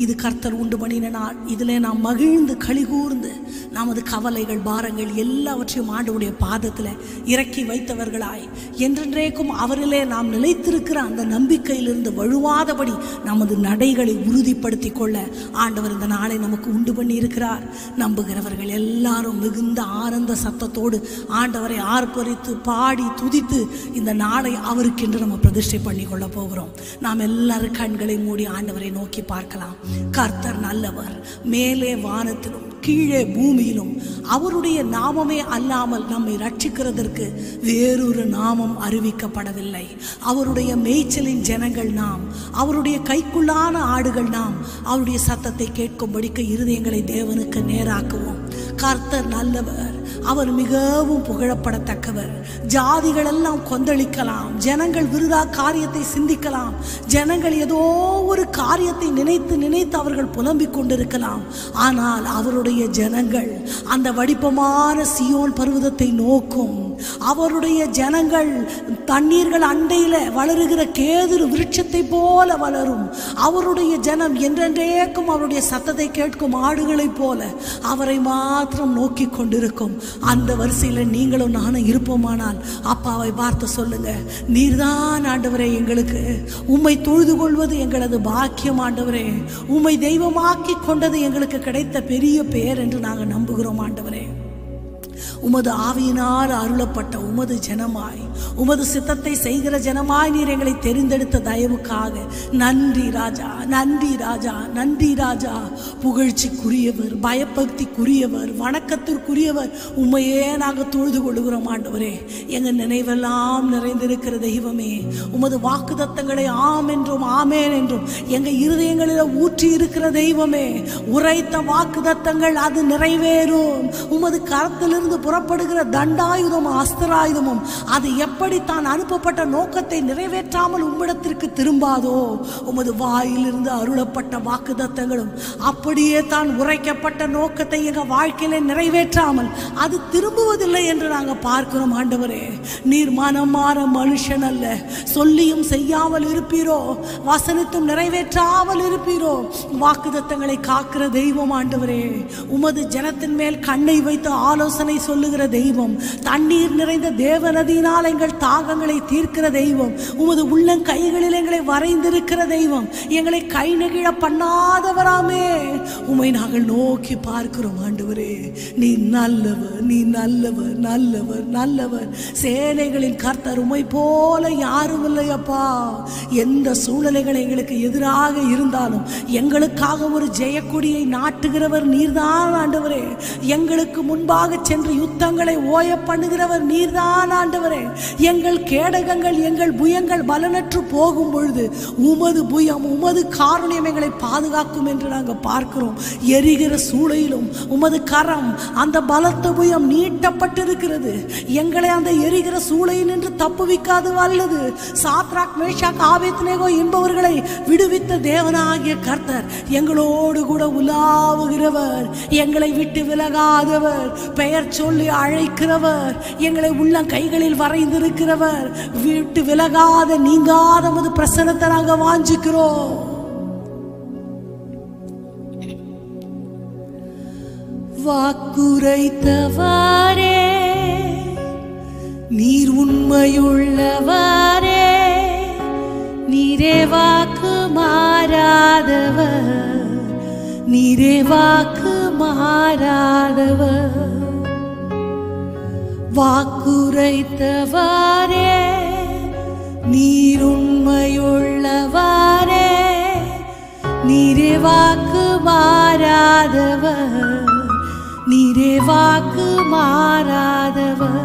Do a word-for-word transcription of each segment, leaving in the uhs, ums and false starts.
இது கர்த்தர் உண்டு பண்ணின நாள். இதிலே நாம் மகிழ்ந்து களிகூர்ந்து நமது கவலைகள் பாரங்கள் எல்லாவற்றையும் ஆண்டவருடைய பாதத்தில் இறக்கி வைத்தவர்களாய் என்றென்றைக்கும் அவரிலே நாம் நிலைத்திருக்கிற அந்த நம்பிக்கையிலிருந்து வழுவாதபடி நமது நடைகளை உறுதிப்படுத்தி கொள்ள ஆண்டவர் இந்த நாளை நமக்கு உண்டு பண்ணி இருக்கிறார். நம்புகிறவர்கள் எல்லாரும் மிகுந்த ஆனந்த சத்தத்தோடு ஆண்டவரை ஆர்ப்பரித்து பாடி துதித்து இந்த நாளை அவருக்கென்று நம்ம பிரதிஷ்டை பண்ணி கொள்ள போகிறோம். நாம் எல்லாரும் கண்களை மூடி ஆண்டவரை நோக்கி பார்க்கலாம். கர்த்தர் நல்லவர். மேலே வானத்திலும் கீழே பூமியிலும் அவருடைய நாமமே அல்லாமல் நம்மை ரட்சிக்கிறதற்கு வேறொரு நாமம் அறிவிக்கப்படவில்லை. அவருடைய மேய்ச்சலின் ஜனங்கள் நாம், அவருடைய கைக்குள்ளான ஆடுகள் நாம். அவருடைய சத்தத்தை கேட்கும்படிக்கு இருதயங்களை தேவனுக்கு நேராக்குவோம். கர்த்தர் நல்லவர், அவர் மிகவும் புகழப்படத்தக்கவர். ஜாதிகள் எல்லாம் கொந்தளிக்கலாம், ஜனங்கள் விருதா காரியத்தை சிந்திக்கலாம், ஜனங்கள் ஏதோ ஒரு காரியத்தை நினைத்து நினைத்து அவர்கள் புலம்பிக் கொண்டிருக்கலாம். ஆனால் அவருடைய ஜனங்கள் அந்த வடிப்பமான சியோன் பர்வதத்தை நோக்கும். அவருடைய ஜனங்கள் தண்ணீர்கள் அண்டையில வளருகிற கேதுரு விருட்சத்தை போல வளரும். அவருடைய ஜனம் என்றென்றைக்கும் அவருடைய சத்தத்தை கேட்கும் ஆடுகளைப் போல அவரை மாத்திரம் நோக்கி கொண்டிருக்கும். அந்த வரிசையில் நீங்களும் நானும் இருப்போமானால் அப்பாவை பார்த்து சொல்லுங்க, நீர்தான் ஆண்டவரே எங்களுக்கு. உம்மை தொழுது கொள்வது எங்களது பாக்கியம் ஆண்டவரே. உம்மை தெய்வமாக்கி கொண்டது எங்களுக்கு கிடைத்த பெரிய பெயர் என்று நாங்கள் நம்புகிறோம் ஆண்டவரே. உமது ஆவியினால் அருளப்பட்ட உமது ஜனமாய், உமது சித்தத்தை செய்கிற ஜனமாய் நீர் எங்களை தெரிந்தெடுத்த தயவுக்காக நன்றி ராஜா, நன்றி ராஜா, நன்றி ராஜா. புகழ்ச்சிக்குரியவர், பயபக்திக்குரியவர், வணக்கத்திற்குரியவர். உண்மையே நாங்கள் தொழுது கொள்கிறோம் ஆண்டவரே. எங்கள் நினைவெல்லாம் நிறைந்திருக்கிற தெய்வமே, உமது வாக்குத்தத்தங்களை ஆம் என்றும் ஆமேன் என்றும் எங்கள் இருதயங்களில் ஊற்றி இருக்கிற தெய்வமே, உரைத்த வாக்குத்தத்தங்கள் அது நிறைவேறும். உமது கரத்திலிருந்து புறப்படுகிற தண்டாயுதம் அஸ்திராயுதமும் அது எப்படி தான் அனுப்பப்பட்ட நோக்கத்தை நிறைவேற்றாமல் உம்மிடத்திற்கு திரும்பாதோ, உமது வாயிலிருந்து அருளப்பட்ட வாக்குத்தத்தங்களும் அப்படியே தான் உரைக்கப்பட்ட நோக்கத்தை எங்க வாழ்க்கையில நிறைவேற்றாமல் அது திரும்புவதில்லை என்று நாங்கள் பார்க்கிறோம் ஆண்டவரே. நீர் மனம் மாற மனுஷன் அல்ல. சொல்லியும் செய்யாமல் இருப்பீரோ, வசனித்தும் நிறைவேற்றாமல் இருப்பீரோ. வாக்குத்தத்தங்களை காக்கிற தெய்வம் ஆண்டவரே. உமது ஜனத்தின் மேல் கண்ணை வைத்து ஆலோசனை சொல்லுகிற தெய்வம். தண்ணீர் நிறைந்த தேவநதியினால் எங்கள் தாகங்களை தீர்க்கிற தெய்வம். உமது உள்ளம் கைகளில் எங்களை வரைந்திருக்கிற தெய்வம். எங்களை கை நெகிழ பண்ணாதவராமே. உம்மை நாங்கள் நோக்கி பார்க்கிறோம் ஆண்டவரே. நீ நல்லவர், நீ நல்லவர், நல்லவர், நல்லவர். சேனைகளின் கர்த்தர் உம்மை போல யாரும் இல்லையப்பா. எந்த சூழ்நிலைகள் எங்களுக்கு எதிராக இருந்தாலும் எங்களுக்காக ஒரு ஜெயக்கொடியை நாட்டுகிறவர் நீர்தான் ஆண்டவரே. எங்களுக்கு முன்பாக சென்று யுத்தங்களை ஓய பண்ணுகிறவர் நீர்தான் ஆண்டவரே. எங்கள் கேடகங்கள் எங்கள் புயங்கள் பலனற்று போகும் பொழுது உமது புயம் உமது காருண்யம் எங்களை பாதுகாக்கும் என்று நாங்கள் பார்க்கிறோம். எரிகிற சூளையிலும் உமது கரம் அந்த பலத்த புயம் நீட்டப்பட்டிருக்கிறது. எங்களை அந்த எரிகிற சூளையில் நின்று தப்புவிக்காது வல்லது. சாத்ராக் மேஷாக் ஆபேத்நேகோ என்பவர்களை விடுவித்த தேவனாகிய கர்த்தர் எங்களோடு கூட உலாவுகிறவர், எங்களை விட்டு விலகாதவர், பெயர் சொல்லி அழைக்கிறவர், எங்களை உள்ள கைகளில் வரைந்திருக்கிறவர், விட்டு விலகாத நீங்காத மது பிரசன்னத்தை நாங்கள் வாஞ்சிக்கிறோம். வாக்குரைத்தவாரே நீர் உண்மையுள்ளவாரே, நீரே வாக்கு மாறாதவர், நீரே வாக்கு மாறாதவர். வாக்குரைத்தவாரே நீர் உண்மையுள்ளவாரே, நீரே வாக்கு மாறாதவர், நீரே வாக்கு மாறாதவர்.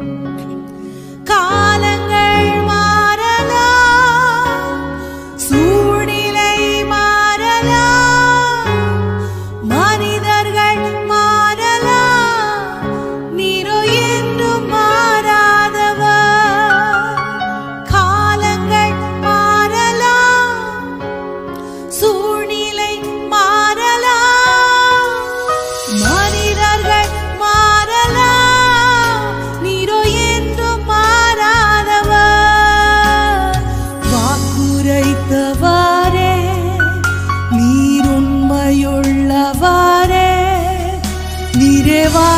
காலங்கள் மாறலாம், சூழ்நிலை மாறலாம், மனிதர்கள் மாறலாம், நீரோ என்றும் மாறாதவர். காலங்கள் மாறலாம், சூழ்நிலை மாறலாம், மனிதர்கள் மாறலாம், நீரோ என்றும் மாறாத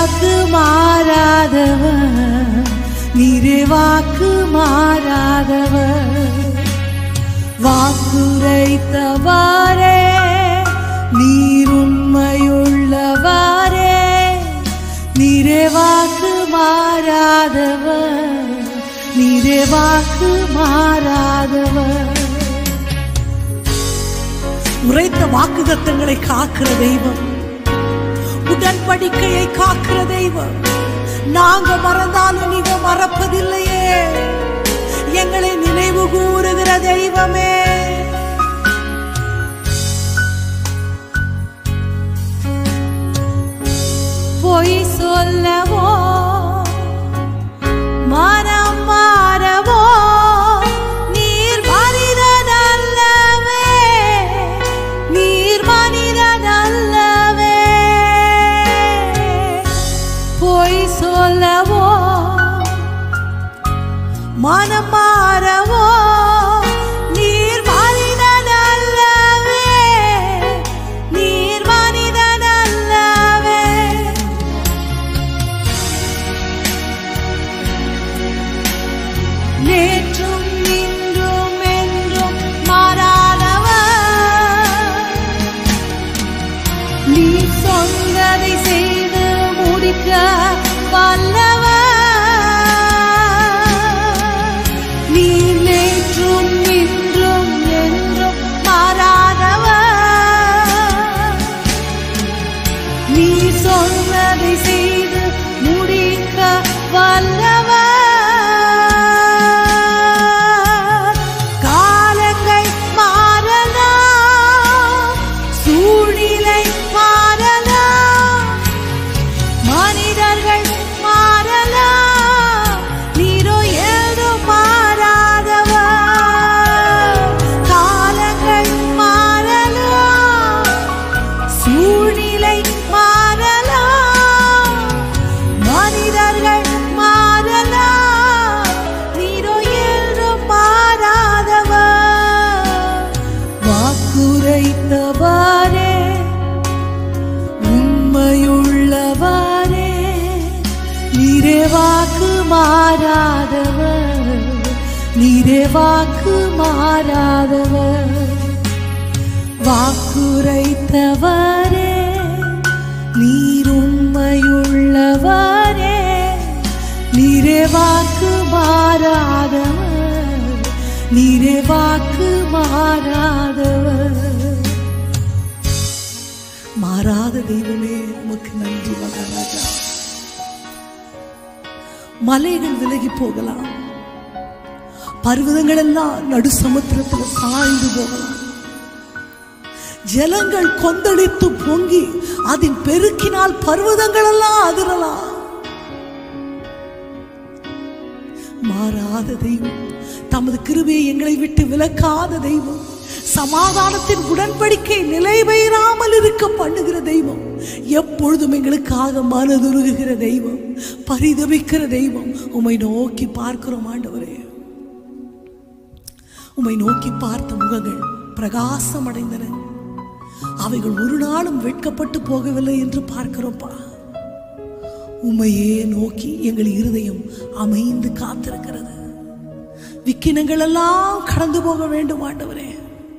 வாக்கு மாறாதவர், நீரே வாக்கு மாறாதவர். வாக்குரைத்தவாறே நீர் உண்மையுள்ளவாறே, நீரே வாக்கு மாறாதவர், நீரே வாக்கு மாறாதவர். உரைத்த வாக்குத்தத்தங்களை காக்கிற தெய்வம், உடன்படிக்கையை காக்கிற தெய்வம். நாங்க மறந்தாலும் நீங்க மறப்பதில்லையே, எங்களை நினைவு கூறுகிற தெய்வமே. பொய் சொல்லவோ மனம் மாறவோ நீர் மனிதன் அல்லவே, நீர் மனிதன் அல்லவே. பொய் சொல்லவோ மனம் மாறவோ நீர் மனிதன் அல்லவே, நீர் மனிதன் அல்லவே. நேற்றும் இன்றும் என்றும் மாறாதவர், நீ சொன்னதை செய்து முடிக்க வல்லவர். நீ நேற்றும் இன்றும் என்றும் மாறாதவர், நீ சொன்னதை செய்து முடிக்க வல்லவர். காலங்கள் மாறலாம், சூழ்நிலை மாறலாம், மனிதர்கள் மாறலாம், நீரோ ஏதும் மாறாதவர். காலங்கள் மாறலாம், சூழ்நிலை மாறலாம், மனிதர்கள் மாறலாம், நீரோ ஏதும் மாறாதவர். வாக்குரைத்தவாறே உண்மையுள்ளவாறே, நீரே வாக்கு மாறாதவர், நீரே வாக்கு மாறாதவர். வாக்குரைத்தவரே நீர் உண்மையுள்ளவரே, நீரே வாக்கு மாறாதவர், நீரே வாக்கு மாறாதவர். மாறாத தெய்வமே உமக்கு நன்றி மகாராஜா. மலைகள் விலகி போகலாம், பர்வதங்கள் எல்லாம் நடு சமுத்திரத்தில் சாய்ந்து போகலாம், ஜலங்கள் கொந்தளித்து பொங்கி அதன் பெருக்கினால் பர்வதங்கள் எல்லாம் அதிரலாம். மாறாத தெய்வம், தமது கிருபையை எங்களை விட்டு விலக்காத தெய்வம், சமாதானத்தின் உடன்படிக்கை நிலை பெயராமல் இருக்க பண்ணுகிற தெய்வம், எப்பொழுதும் எங்களுக்காக மனதுருகுகிற தெய்வம், பரிதபிக்கிற தெய்வம். உம்மை நோக்கி பார்க்கிறோம் ஆண்டவரே. உம்மை நோக்கி பார்த்த முகங்கள் பிரகாசம் அடைந்தன, அவைகள் ஒரு நாளும் வெட்கப்பட்டு போகவில்லை என்று பார்க்கிறோம்ப்பா. உம்மையே நோக்கி எங்கள் இருதயம் அமைந்து காத்திருக்கிறது. விக்கினங்கள் எல்லாம் கடந்து போக வேண்டும் ஆண்டவரே.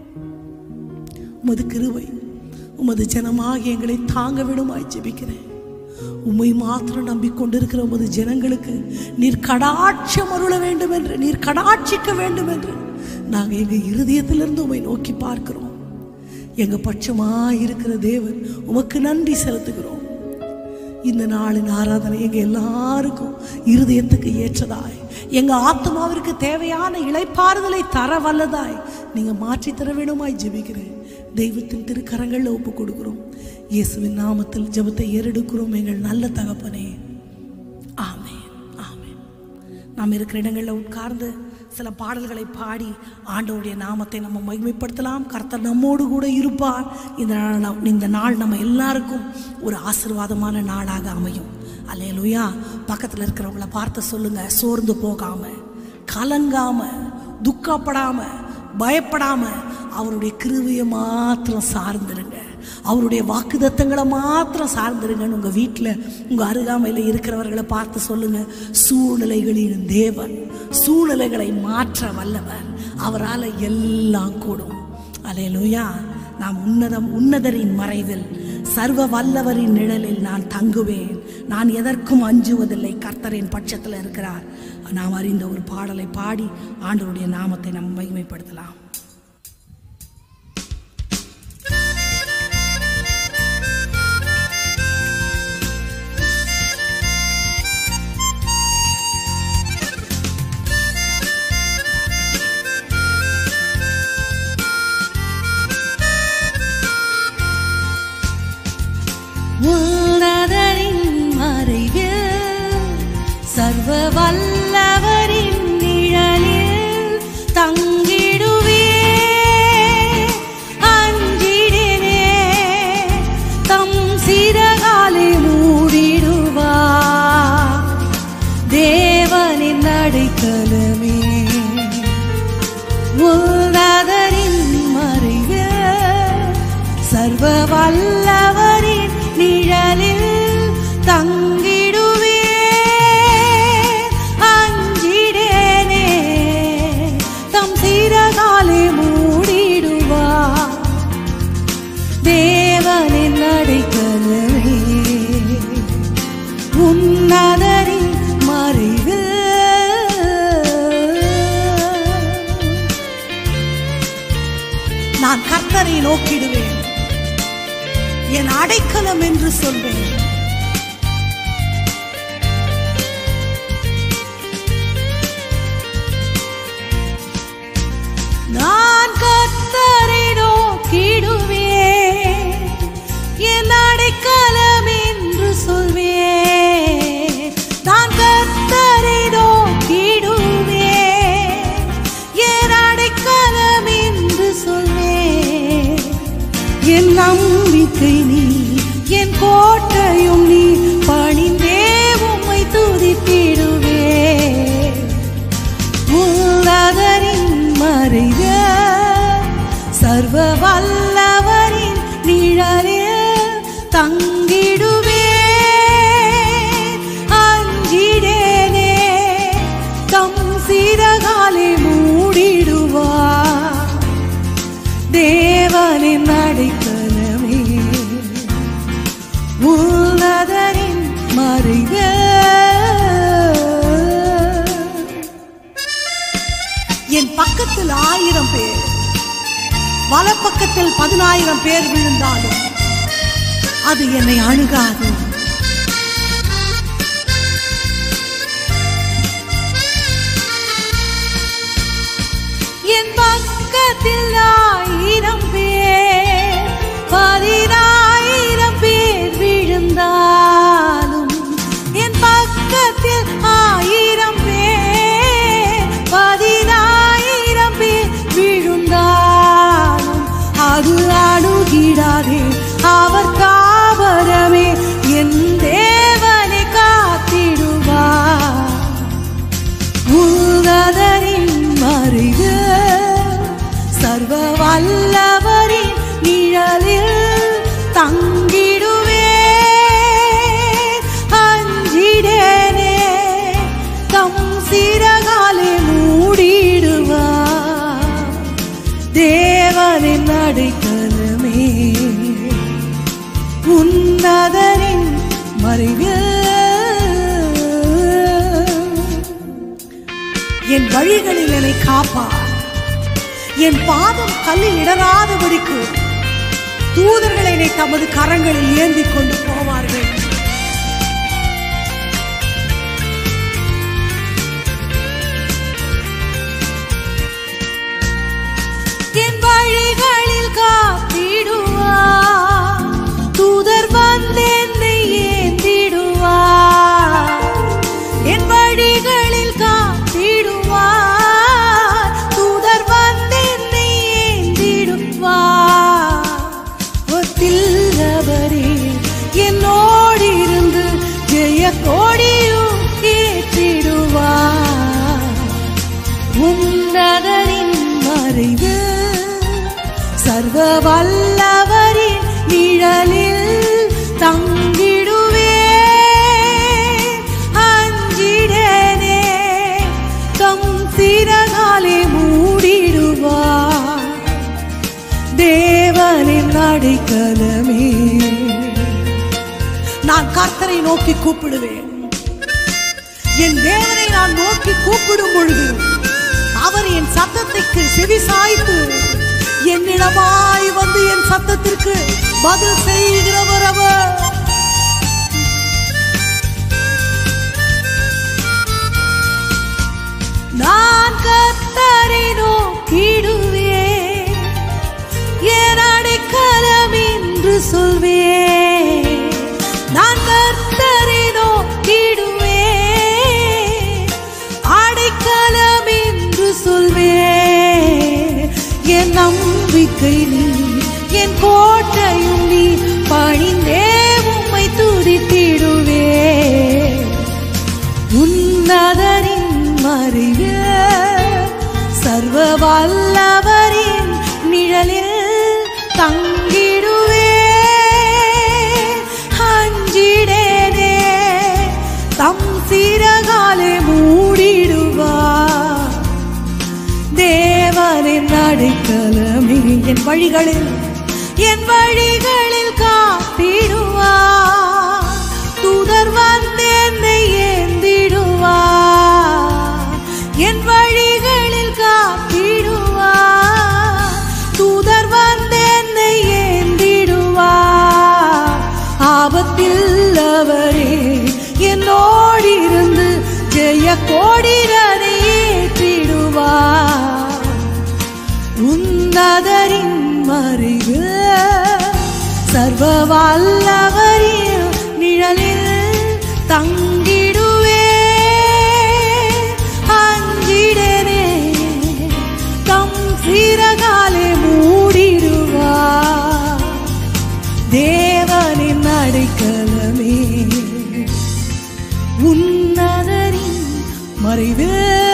உமது கிருபை உமது ஜனமாகி எங்களை தாங்க விடுமாய் ஜெபிக்கிறேன். உம்மை மாத்திரம் நம்பிக்கொண்டிருக்கிற உமது ஜனங்களுக்கு நீர் கடாட்சம் அருள வேண்டும் என்று, நீர் கடாட்சிக்க வேண்டும் என்று நாங்கள் எங்கள் இருதயத்திலிருந்து உம்மை நோக்கி பார்க்கிறோம். எங்கள் பட்சமாய் இருக்கிற தேவன் உமக்கு நன்றி செலுத்துகிறோம். இந்த நாளின் ஆராதனை எங்கள் எல்லாருக்கும் இருதயத்துக்கு ஏற்றதாய், எங்கள் ஆத்மாவிற்கு தேவையான இளைப்பாறுதலை தர வல்லதாய் நீங்கள் மாற்றி தர வேணுமாய் ஜெபிக்கிறேன். தெய்வத்தின் திருக்கரங்களில் ஒப்பு கொடுக்கிறோம். இயேசுவின் நாமத்தில் ஜெபத்தை ஏறெடுக்கிறோம் எங்கள் நல்ல தகப்பனே. ஆமென், ஆமென். நாம் இருக்கிற இடங்களில் உட்கார்ந்து சில பாடல்களை பாடி ஆண்டவருடைய நாமத்தை நம்ம மகிமைப்படுத்தலாம். கர்த்தர் நம்மோடு கூட இருப்பார். இந்த நாள் இந்த நாள் நம்ம எல்லாருக்கும் ஒரு ஆசீர்வாதமான நாளாக அமையும். அல்லேலூயா. பக்கத்தில் இருக்கிறவங்கள பார்த்து சொல்லுங்க, சோர்ந்து போகாம, கலங்காம, துக்கப்படாம, பயப்படாம அவருடைய கிருபையை மாத்திரம் சார்ந்திருங்க. அவருடைய வாக்குத்தத்தங்களை மாத்திரம் சார்ந்திருங்கன்னு உங்கள் வீட்டில் உங்கள் அருகாமையில் இருக்கிறவர்களை பார்த்து சொல்லுங்க. சூழ்நிலைகளின் தேவன், சூழ்நிலைகளை மாற்ற வல்லவர், அவரால் எல்லாம் கூடும். அல்லேலூயா. நாம் உன்னதம் உன்னதரின் மறைவில் சர்வ வல்லவரின் நிழலில் நான் தங்குவேன், நான் எதற்கும் அஞ்சுவதில்லை, கர்த்தரின் பட்சத்தில் இருக்கிறார். நாம் அறிந்த ஒரு பாடலை பாடி ஆண்டவருடைய நாமத்தை நாம் மகிமைப்படுத்தலாம். உன்னதரின் மறைவில் சர்வ வல்லவரின் நிழலில் தங்கிடுவே, அஞ்சிடனே, தம் சிறகாலே மூடிடுவா. தேவனின் அடைக்கலமே உன்னதரின் மறைவில் சர்வ வல்லவரின் நிழலில் தங்கிடுவே, அஞ்சிடேனே, தம் சிறகாலே மூடிடுவா. தேவனின் அடைக்கலமே உன்னதரின் மறைவில். நான் கர்த்தரை நோக்கிடுவேன், என் அடைக்கலம் என்று சொல்வேன். நான் கர்த்தரை நோக்கிடுவேன், என் அடைக்கலம் என்று சொல்வேன். நான் கர்த்தரை நோக்கிடுவேன், என் அடைக்கலம் என்று சொல்வேன். என் நம்பிக்கை நீ, என் கோட்டையும் நீ, பணிந்தே உம்மை துதித்திடுவே. உன்னதரின் மறைவில் சர்வ வல்லவரின் நிழலில் தங்கிடுவே, அஞ்சிடேனே, தம் சிறகாலே மூடிடுவா. தேவனின் அடைக்கலமே உன்னதரின் மறைவில். என் பக்கத்தில் ஆயிரம் பேர், வலப்பக்கத்தில் பதினாயிரம் பேர் விழுந்தாலும் அது என்னை அணுகாது. என் பக்கத்தில் ஆயிரம் பேர், பதினாயிரம் பேர் விழுந்தாலும், என் பக்கத்தில் ஆயிரம் பேர், பதினாயிரம் பேர் விழுந்தாலும் அது அணுகிடாதே. அவர் காவலமே, என் தேவனை காத்திடுவார். உன்னதரின் மறைவில் சர்வ வல்லவரின் நிழலில் தங்கிடுவே, அஞ்சிடேனே, தம் சிறகாலே மூடிடுவா. தேவனின் அடைக்கலமே உன்னதரின் மறைவில். என் வழிகளில் என்னை காப்பார், என் பாதம் கல்லில் இடராதபடிக்கு தூதர்கள் என்னை தமது கரங்களில் ஏந்தி கொண்டு போவார்கள். என் வழிகளில் காத்திடுவார், தூதர் வந்து என்னை ஏந்திடுவார். என் வழிகளில் காத்திடுவார், தூதர் வந்து என்னை ஏந்திடுவார். ஒத்தில்லவரே என்னோடிருந்து ஜெய கோடியும் ஏற்றிடுவார். உன்னதரின் மறைவில் வல்லவரின் நிழலில் தங்கிடுவே. அஞ்சிடேனே, தம் சிறகாலே மூடிடுவார். தேவனின் அடைக்கலமே. நான் கர்த்தரை நோக்கி கூப்பிடுவேன். என் தேவனை நான் நோக்கி கூப்பிடும் பொழுது அவர் என் சத்தத்திற்கு செவி சாய்த்து என்னிடமாய் வந்து என் சத்தத்திற்கு பதில் செய்கிறவர் அவர். நான் கர்த்தரை நோக்கிடுவேன், என் அடைக்கலம் என்று சொல்வேன். நான் கர்த்தரை நோக்கிடுவேன், அடைக்கலம் என்று சொல்வேன். என் நம்பிக்கை நீ, என் கோட்டையும் நீ, பணிந்தே உம்மை துதித்திடுவேன். உன்னதரின் மறைவு, சர்வ வல்லவரின் நிழலில் தங்கிடுவே. அஞ்சிடேனே, தம் சிறகாலே மூடிடுவார். தேவனின் அடைக்கலமே. என் வழிகளில் என் வழிகளில் காத்திடுவார். தூதர் வந்து என்னை ஏந்திடுவார். என் வழிகளில் காத்திடுவார். தூதர் வந்து என்னை ஏந்திடுவார். ஆபத்தில் அவரே என்னோடிருந்து ஜெய கோடிரனை ஏற்றிடுவார். உன்னதரின் மறைவு, சர்வ வல்லவரின் நிழலில் தங்கிடுவே. அஞ்சிடேனே, தம் சிறகாலே மூடிடுவார். தேவனின் அடைக்கலமே. உன்னதரின் மறைவு.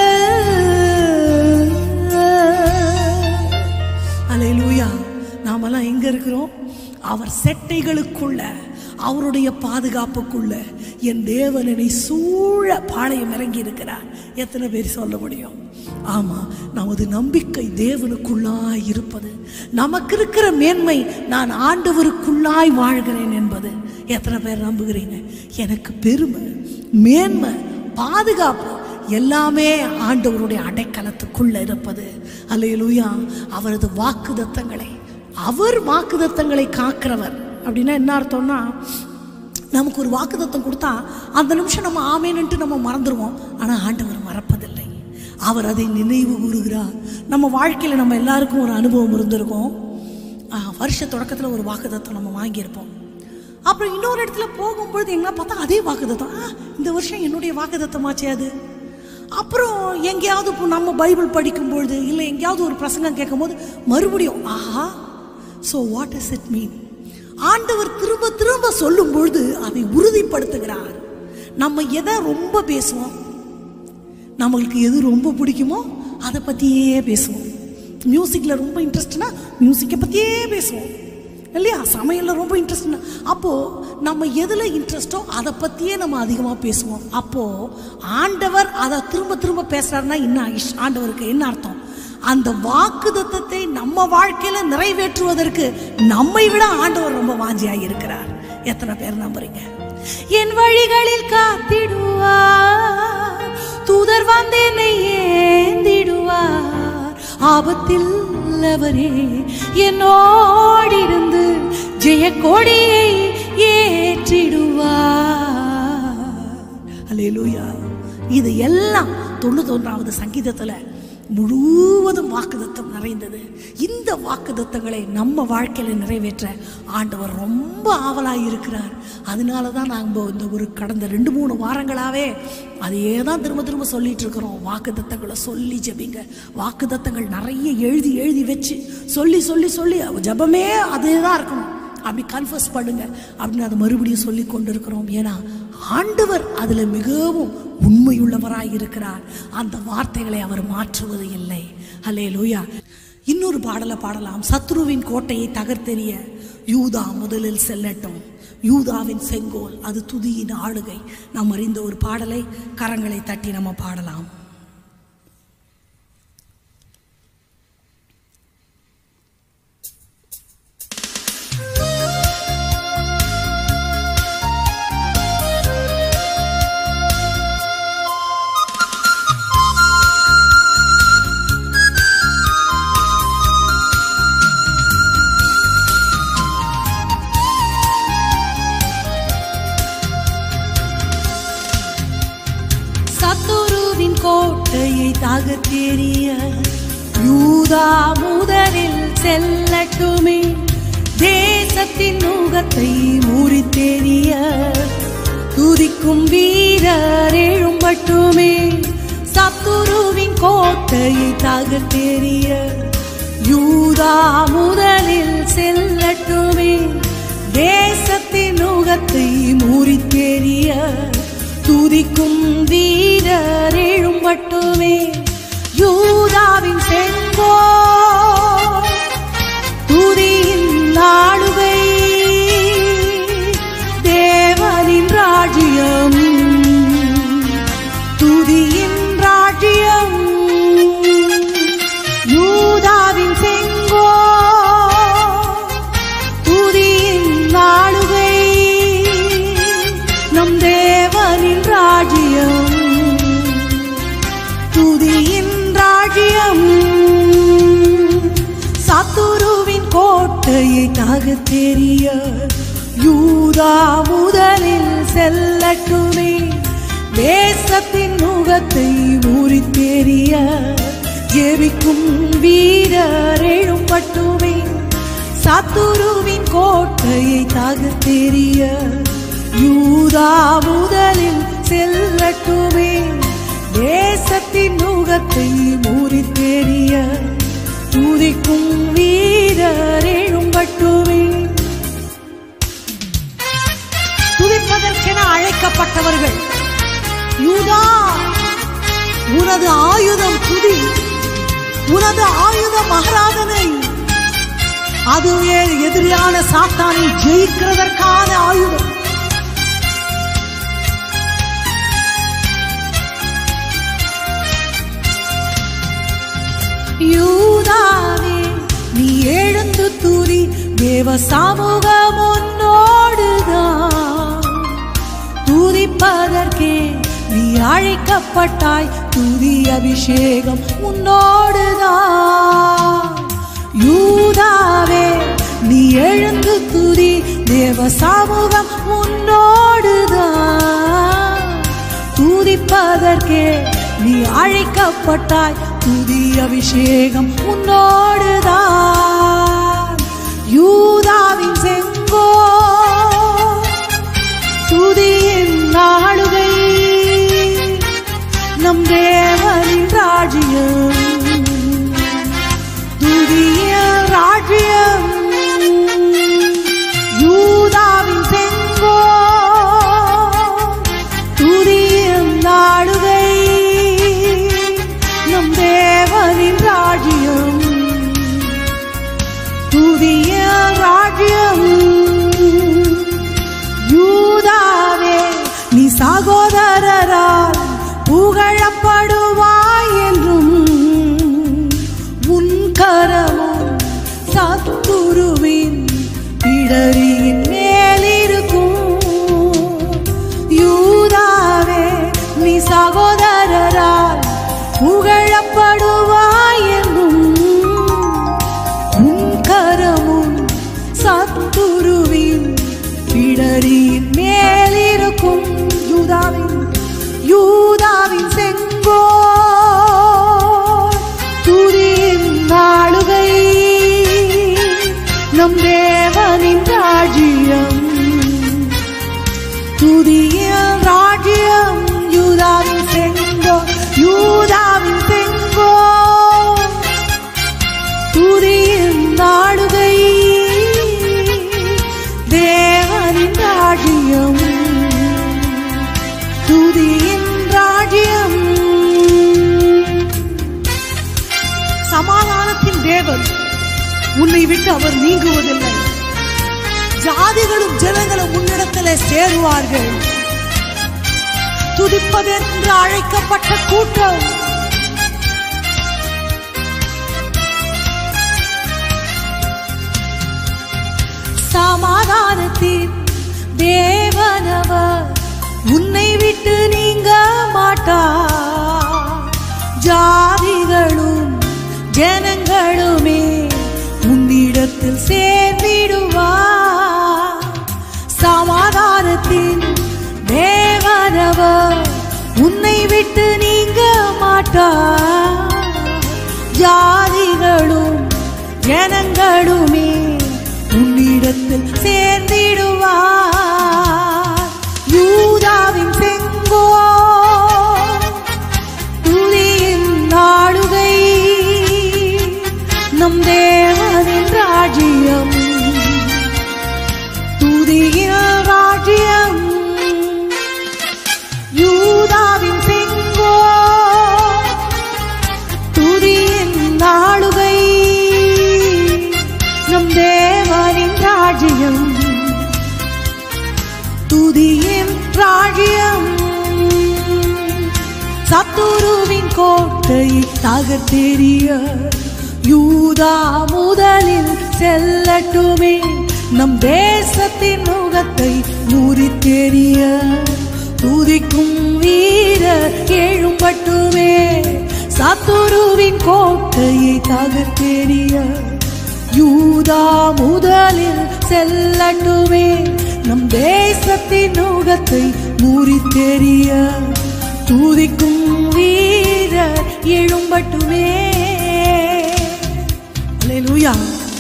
அல்லேலூயா. நாமெல்லாம் எங்க இருக்கிறோம்? அவர் செட்டைகளுக்குள்ள, அவருடைய பாதுகாப்புக்குள்ள என் தேவன் என்னை சூழ பாளையம் இறங்கி இருக்கிறார். எத்தனை பேர் சொல்ல முடியும்? ஆமா, நமது நம்பிக்கை தேவனுக்குள்ளாய் இருப்பது. நமக்கு இருக்கிற மேன்மை நான் ஆண்டவருக்குள்ளாய் வாழ்கிறேன் என்பது. எத்தனை பேர் நம்புகிறீங்க? எனக்கு பெருமை, மேன்மை, பாதுகாப்பு எல்லாமே ஆண்டவருடைய அடைக்கலத்துக்குள்ள இருப்பது. அல்லேலூயா. அவரது வாக்குத்தத்தங்களை, அவர் வாக்குத்தத்தங்களை காக்கிறவர். அப்படின்னா என்ன அர்த்தம்னா, நமக்கு ஒரு வாக்குத்தத்தம் கொடுத்தா அந்த நிமிஷம் நம்ம ஆமேன்ட்டு நம்ம மறந்துடுவோம். ஆனால் ஆண்டவர் மறப்பதில்லை. அவர் அதை நினைவு கூறுகிறார். நம்ம வாழ்க்கையில் நம்ம எல்லாருக்கும் ஒரு அனுபவம் இருந்திருக்கும். வருஷ தொடக்கத்தில் ஒரு வாக்குத்தத்தம் நம்ம வாங்கியிருப்போம். அப்புறம் இன்னொரு இடத்துல போகும்பொழுது எங்கன்னா பார்த்தா அதே வாக்குத்தத்தம், இந்த வருஷம் என்னுடைய வாக்குத்தத்தமாச்சே அது. அப்புறம் எங்கேயாவது நம்ம பைபிள் படிக்கும்பொழுது இல்லை எங்கேயாவது ஒரு பிரசங்கம் கேட்கும் போது மறுபடியும் ஆஹா. So what is it mean? ஆண்டவர் திரும்ப திரும்ப சொல்லும் பொழுது அதை உறுதிப்படுத்துகிறார். நம்ம எதை ரொம்ப பேசுவோம், நம்மளுக்கு எது ரொம்ப பிடிக்குமோ அதை பற்றியே பேசுவோம். மியூசிக்கில் ரொம்ப இன்ட்ரெஸ்ட்னா மியூசிக்கை பற்றியே பேசுவோம் இல்லையா? சமையலில் ரொம்ப இன்ட்ரெஸ்ட்னா அப்போது நம்ம எதில் இன்ட்ரெஸ்ட்டோ அதை பற்றியே நம்ம அதிகமாக பேசுவோம். அப்போது ஆண்டவர் அதை திரும்ப திரும்ப பேசுகிறாருன்னா என்ன ஆண்டவருக்கு என்ன அர்த்தம்? அந்த வாக்குத்தத்தத்தை நம்ம வாழ்க்கையில் நிறைவேற்றுவதற்கு நம்மை விட ஆண்டவர் ரொம்ப வாஞ்சியாக இருக்கிறார். எத்தனை பேர் நம்புறீங்க? என் வழிகளில் காத்திடுவார். தூதர் வந்து என்னை ஏந்திடுவார். ஆபத்தில் அவரே என்னோடிருந்து ஜெய கொடியை ஏற்றிடுவார். அல்லேலூயா. இது எல்லாம் தொண்ணூத்தொன்றாவது சங்கீதத்தில் முழுவதும் வாக்குத்தத்தம் நிறைந்தது. இந்த வாக்குத்தத்தங்களை நம்ம வாழ்க்கையில் நிறைவேற்ற ஆண்டவர் ரொம்ப ஆவலாக இருக்கிறார். அதனால தான் நாங்கள் இந்த ஒரு கடந்த ரெண்டு மூணு வாரங்களாகவே அதையே தான் திரும்ப திரும்ப சொல்லிட்டு இருக்கிறோம். வாக்குத்தத்தங்களை சொல்லி ஜெபிங்க. வாக்குத்தத்தங்கள் நிறைய எழுதி எழுதி வச்சு சொல்லி சொல்லி சொல்லி ஜெபமே அதே தான் இருக்கணும். அப்படி கன்ஃபர்ஸ் பண்ணுங்க அப்படின்னு அதை மறுபடியும் சொல்லி கொண்டு இருக்கிறோம். ஏன்னா ஆண்டவர் அதில் மிகவும் உண்மையுள்ளவராய் இருக்கிறார். அந்த வார்த்தைகளை அவர் மாற்றுவது இல்லை. அல்லேலூயா. இன்னொரு பாடலை பாடலாம். சத்ருவின் கோட்டையை தகர்த்தெறிய யூதா முதலில் செல்லட்டும், யூதாவின் செங்கோல் அது துதியின் ஆளுகை. நாம் அறிந்த ஒரு பாடலை கரங்களை தட்டி நம்ம பாடலாம். சத்துருவின் கோட்டையை தகர்த்தெறிய யூதா முதலில் செல்லட்டுமே, தேசத்தின் நுகத்தை முறித்தெறிய துதிக்கும் வீரர் எழும்பட்டுமே. சத்துருவின் கோட்டையை தகர்த்தெறிய யூதா முதலில் செல்லட்டுமே, தேசத்தின் நுகத்தை முறித்தெறிய துதிக்கும் வீரர் எழும்பட்டுமே. யூதாவின் செங்கோல் துதியின் ஆளுகை, தேவனின் ராஜ்யம் துதியின் ராஜ்யம். யூதாவின் செங்கோல் துதியின் ஆளுகை, நம் தேவனின் ராஜ்யம் துதியின் ராஜ்யம். சத்துருவின் கோட்டையை தகர்த்தெறிய யூதா முதலில் செல்லட்டுமே, தேசத்தின் முகத்தை முறித்தெறிய ஜெபிக்கும் வீரர் எழும்பட்டுமே. சத்துருவின் கோட்டையை தகர்த்தெறிய யூதா முதலில் செல்லட்டுமே, தேசத்தின் முகத்தை முறித்தெறிய துதிக்கும் வீரர் எழும்பட்டுமே. துதிப்பதற்கென அழைக்கப்பட்டவர்கள், யூதா உனது ஆயுதம் துதி, உனது ஆயுதம் ஆராதனை. அதுவே எதிரியான சாத்தானை ஜெயிக்கிறதற்கான ஆயுதம். யூதாவே நீ எழுந்து துதி, தேவ சமூகம் உன்னோடுதான். துதிப்பதற்கே நீ அழைக்கப்பட்டாய், துதி அபிஷேகம் உன்னோடுதான். யூதாவே நீ எழுந்து துதி, தேவ சமூகம் உன்னோடுதான். துதிப்பதற்கே நீ அழைக்கப்பட்டாய், துதி அபிஷேகம் உன்னோடுதான். யூதாவின் செங்கோல் துதியின் ஆளுகை, நம் தேவனின் ராஜ்யம் துதியின் ராஜ்யம். யூதாவின் செங்கோல் துதியின் ஆளுகை, நம் தேவனின் ராஜ்யம் துதியின் ராஜ்யம். யூதாவே நீ சகோதரரால் புகழப்படுவாய் என்றும், உன் கரமும் சத்துருவின் பிடரியின் மேலிருக்கும். யூதாவே நீ சகோதரரால் புகழப்படுவாய் என்றும், உன் கரமும் சத்துருவின் பிடரியின் மேலிருக்கும். யூதாவின் யூதாவின் செங்கோல் துதியின் ஆளுகை, நம் தேவனின் ராஜ்யம் துதியின் ராஜ்யம். யூதாவின் செங்கோல் யூதாவின் செங்கோல் துதியின் ஆளுகை, தேவனின் ராஜ்யம் துதியின் ராஜ்யம். தேவன், உன்னை விட்டு அவர் நீங்குவதில்லை. ஜாதிகளும் ஜனங்களும் உன்னிடத்திலே சேருவார்கள். துதிப்பதென்று அழைக்கப்பட்ட கூட்டம் சமாதானத்தின் தேவனவர், உன்னை விட்டு நீங்க மாட்டார். ஜாதிகளும் ஜனங்களுமே உன்னிடத்தில் சேர்ந்திடுவார். சமாதானத்தின் தேவனவர், உன்னை விட்டு நீங்க மாட்டார். ஜாதிகளும் ஜனங்களுமே உன்னிடத்தில் சேர்ந்திடுவார். யூதாவின் செங்கோல் துதியின் நாடுகை, நம் தேவனின் ராஜ்யம், துதியின் ராஜ்யம். யூதாவின் செங்கோல் துதியின் நாடுகை, நம் தேவனின் ராஜ்யம், துதியின் ராஜ்யம். சத்துருவின் கோட்டையை தகர்த்தெறிய யூதா முதலில் செல்லட்டுமே. நம் தேசத்தின் முகத்தை முறித்தெறிய துதிக்கும் வீரர் எழும்பட்டுமே. சத்துருவின் கோட்டையை தகர்த்தெறிய யூதா முதலில் செல்லட்டுமே. நம் தேசத்தின் முகத்தை முறித்தெறிய துதிக்கும் வீரர் எழும்பட்டுமே. அல்லேலூயா.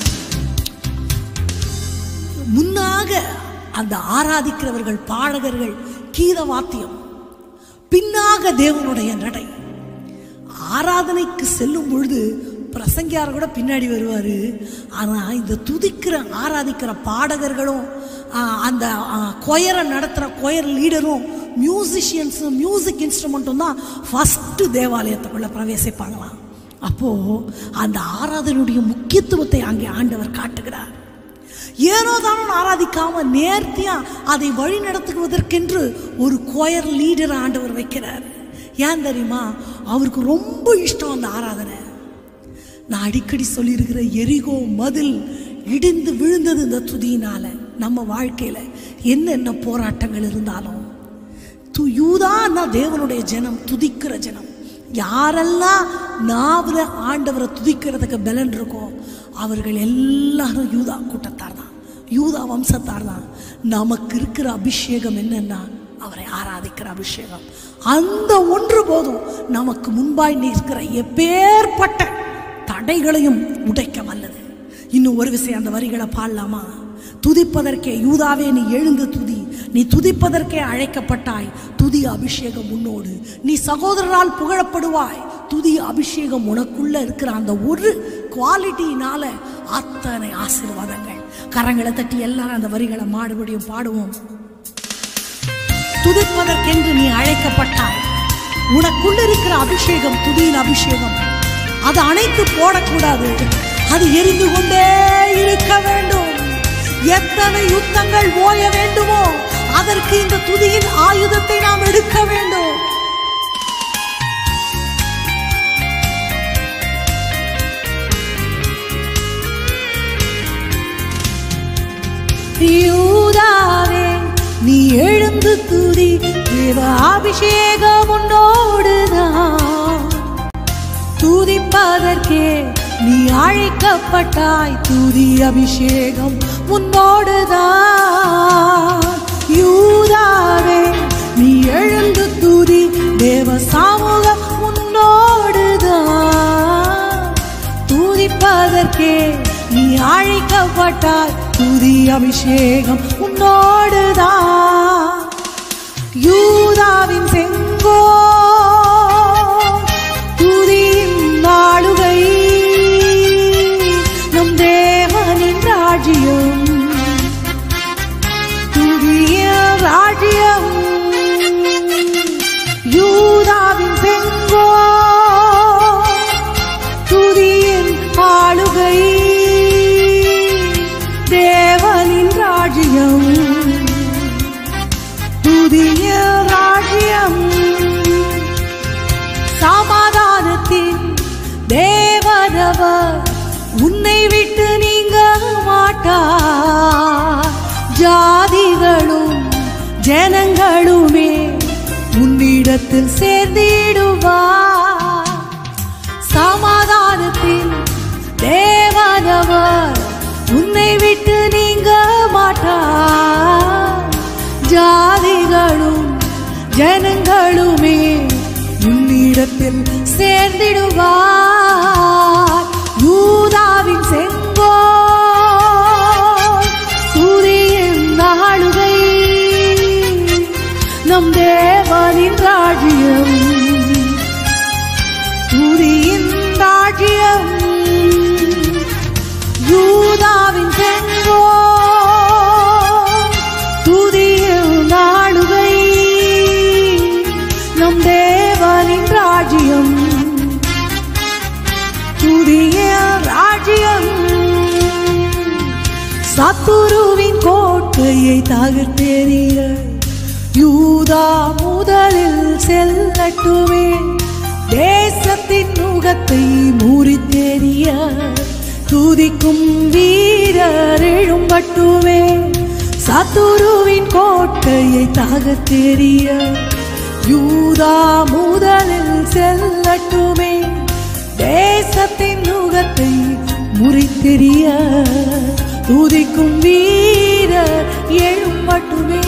முன்னாக அந்த ஆராதிக்கிறவர்கள், பாடகர்கள், கீத வாத்தியம், பின்னாக தேவனுடைய நடை. ஆராதனைக்கு செல்லும் பொழுது பிரசங்கியார் கூட பின்னாடி வருவார். ஆனால் இந்த துதிக்கிற ஆராதிக்கிற பாடகர்களும் அந்த கொயரை நடத்துகிற கொயர் லீடரும் மியூசிஷியன்ஸும் மியூசிக் இன்ஸ்ட்ருமெண்ட்டும் தான் ஃபஸ்ட்டு தேவாலயத்துக்குள்ளே பிரவேசிப்பாங்களாம். அப்போது அந்த ஆராதனையுடைய முக்கியத்துவத்தை அங்கே ஆண்டவர் காட்டுகிறார். ஏனோ தானோ ஆராதிக்காமல் நேர்த்தியாக அதை வழி நடத்துவதற்கென்று ஒரு கொயர் லீடரை ஆண்டவர் வைக்கிறார். ஏன் தெரியுமா? அவருக்கு ரொம்ப இஷ்டம் அந்த ஆராதனை. நான் அடிக்கடி சொல்லியிருக்கிற எரிகோ மதில் இடிந்து விழுந்தது இந்த துதியினால. நம்ம வாழ்க்கையில என்னென்ன போராட்டங்கள் இருந்தாலும் து யூதான்னா தேவனுடைய ஜனம், துதிக்கிற ஜனம். யாரெல்லாம் நாவல ஆண்டவரை துதிக்கிறதுக்கு பலன் இருக்கோ அவர்கள் எல்லாரும் யூதா கூட்டத்தார் தான், யூதா வம்சத்தார் தான். நமக்கு இருக்கிற அபிஷேகம் என்னன்னா அவரை ஆராதிக்கிற அபிஷேகம். அந்த ஒன்று போதும் நமக்கு முன்பாய் நிற்கிற எப்பேற்பட்ட தடைகளையும் உடைக்க வல்லது. இன்னும் ஒரு விஷயம், அந்த வரிகளை பாடலாமா? துதிப்பதற்கே யூதாவே நீ எழுந்து துதி, நீ துதிப்பதற்கே அழைக்கப்பட்டாய், துதி அபிஷேகம் உன்னோடு, நீ சகோதரரால் புகழப்படுவாய். துதி அபிஷேகம் உனக்குள்ள இருக்கிற அந்த ஒரு குவாலிட்டியினால அத்தனை ஆசீர்வாதங்கள். கரங்களை தட்டி எல்லாரும் அந்த வரிகளை மாடுபடியும் பாடுவோம். துதிப்பதற்கென்று நீ அழைக்கப்பட்டாய், உனக்குள்ள இருக்கிற அபிஷேகம் துதியின் அபிஷேகம். அது அணைத்து போடக்கூடாது, அது எரிந்து கொண்டே இருக்க வேண்டும். எத்தனை யுத்தங்கள் ஓய வேண்டுமோ அதற்கு இந்த துதியின் ஆயுதத்தை நாம் எடுக்க வேண்டும். யூதாவே நீ எழுந்து துதி, தேவ அபிஷேகம் உன்னோடுதான். துதிப்பதற்கே நீ அழைக்கப்பட்டாய், துதி அபிஷேகம் உன்னோடுதான். யூதாவே நீ எழுந்து துதி, தேவ சமூகம் உன்னோடுதான். துதிப்பதற்கே நீ அழைக்கப்பட்டாய், துதி அபிஷேகம் உன்னோடுதான். யூதாவின் செங்கோல் துதியின் நாளுகை, நம் தேவனின் ராஜ்யம், துதிய ராஜ்யம். யூதாவின் செங்கோல் துதியின் ஆளுகை, தேவனானவர் உன்னை விட்டு நீங்க மாட்டார். ஜாதிகளும் ஜனங்களுமே உன்னிடத்தில் சேர்ந்திடுவார். சமாதானத்தின் தேவனானவர் உன்னை விட்டு நீங்க மாட்டார். ஜாதிகளும் ஜனங்களுமே உன்னிடத்தில் சேர்ந்திடுவார். யூதாவின் செங்கோல் துதியின் ஆளுகை நம் தேவனின் ராஜ்யம். துதியின் ராஜ்யம் யூதாவின் செங்கோல் துதியின் ஆளுகை நம் தேவனின் ராஜ்யம். துதிய ராஜ்யம். சத்துருவின் கோட்டையை தகர்த்தெறிய யூதா முதலில் செல்லட்டுமே. தேசத்தின் நுகத்தை முறித்தெறிய துதிக்கும் வீரர் எழும்பட்டுமே. சத்துருவின் கோட்டையை தகர்த்தெறிய யூதா முதலில் செல்லட்டுமே. தேசத்தின் நுகத்தை முறித்தெறிய துதிக்கும் வீரர் எழும்பட்டுமே.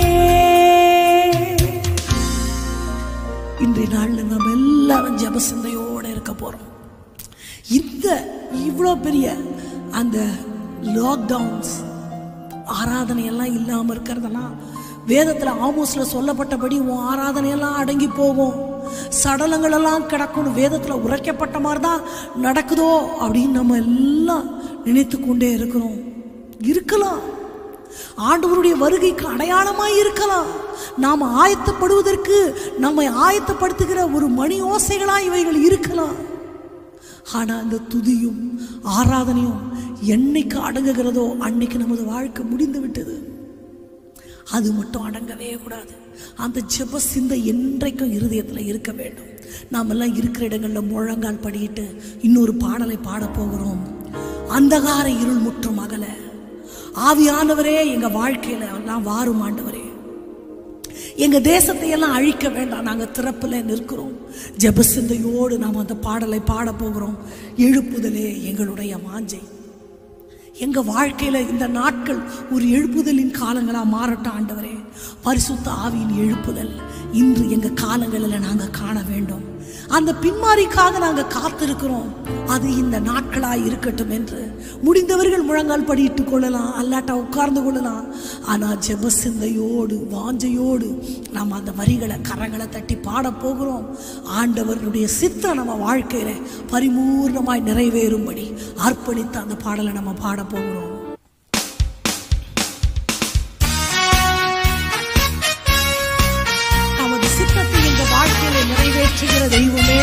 இன்றைய நாள்ல நம்ம எல்லாரும் ஜெப சிந்தையோட இருக்க போறோம். இந்த இவ்வளோ பெரிய அந்த லாக்டவுன்ஸ் ஆராதனை எல்லாம் இல்லாம இருக்கிறதெல்லாம் வேதத்துல ஆமோஸ்ல சொல்லப்பட்டபடி உன் ஆராதனையெல்லாம் அடங்கி போகும், சடலங்கள் எல்லாம் கிடக்கும் வேதத்துல உரைக்கப்பட்ட மாதிரி தான் நடக்குதோ அப்படின்னு நம்ம எல்லாம் நினைத்து கொண்டே இருக்கிறோம். இருக்கலாம், ஆண்டவருடைய வருகைக்கு அடையாளமாய் இருக்கலாம். நாம் ஆயத்தப்படுவதற்கு நம்மை ஆயத்தப்படுத்துகிற ஒரு மணி ஓசைகளாய் இவைகள் இருக்கலாம். ஆனா அந்த துதியும் ஆராதனையும் என்னைக்கு அடங்குகிறதோ அன்னைக்கு நமது வாழ்க்கை முடிந்து விட்டது. அது மட்டும் அடங்கவே கூடாது. அந்த ஜெப சிந்தை என்றைக்கும் இருதயத்தில் இருக்க வேண்டும். நாம் எல்லாம் இருக்கிற இடங்களில் முழங்கால் படியிட்டு இன்னொரு பாடலை பாட போகிறோம். அந்தகார இருள் முற்றும் அகல ஆவியானவரே எங்க வாழ்க்கையில நான் வாரும் ஆண்டவரே. எங்க தேசத்தை எல்லாம் அழிக்க வேண்டாம், நாங்க திறப்புல நிற்கிறோம். ஜெப சிந்தையோடு நாம் அந்த பாடலை பாட போகிறோம். எழுப்புதலே எங்களுடைய வாஞ்சை. எங்க வாழ்க்கையில இந்த நாட்கள் ஒரு எழுப்புதலின் காலங்களா மாறட்டும் ஆண்டவரே. பரிசுத்த ஆவியின் எழுப்புதல் இன்று எங்க காலங்களில் நாங்க காண வேண்டும். அந்த பின்மாரிக்காக நாங்க காத்திருக்கிறோம். அது இந்த நாட்களாய் இருக்கட்டும் என்று முடிந்தவர்கள் முழங்கால் படியிட்டு கொள்ளலாம், அல்லாட்டா உட்கார்ந்து கொள்ளலாம். ஆனா ஜெப சிந்தையோடு வாஞ்சையோடு நாம் அந்த வரிகளை கரங்களை தட்டி பாட போகிறோம். ஆண்டவருடைய சித்தம் நம்ம வாழ்க்கையில பரிபூர்ணமாய் நிறைவேறும்படி அர்ப்பணித்து அந்த பாடலை நம்ம பாட போகிறோம். நமது சித்தத்தை எங்க வாழ்க்கையில நிறைவேற்றுகிற தெய்வமே,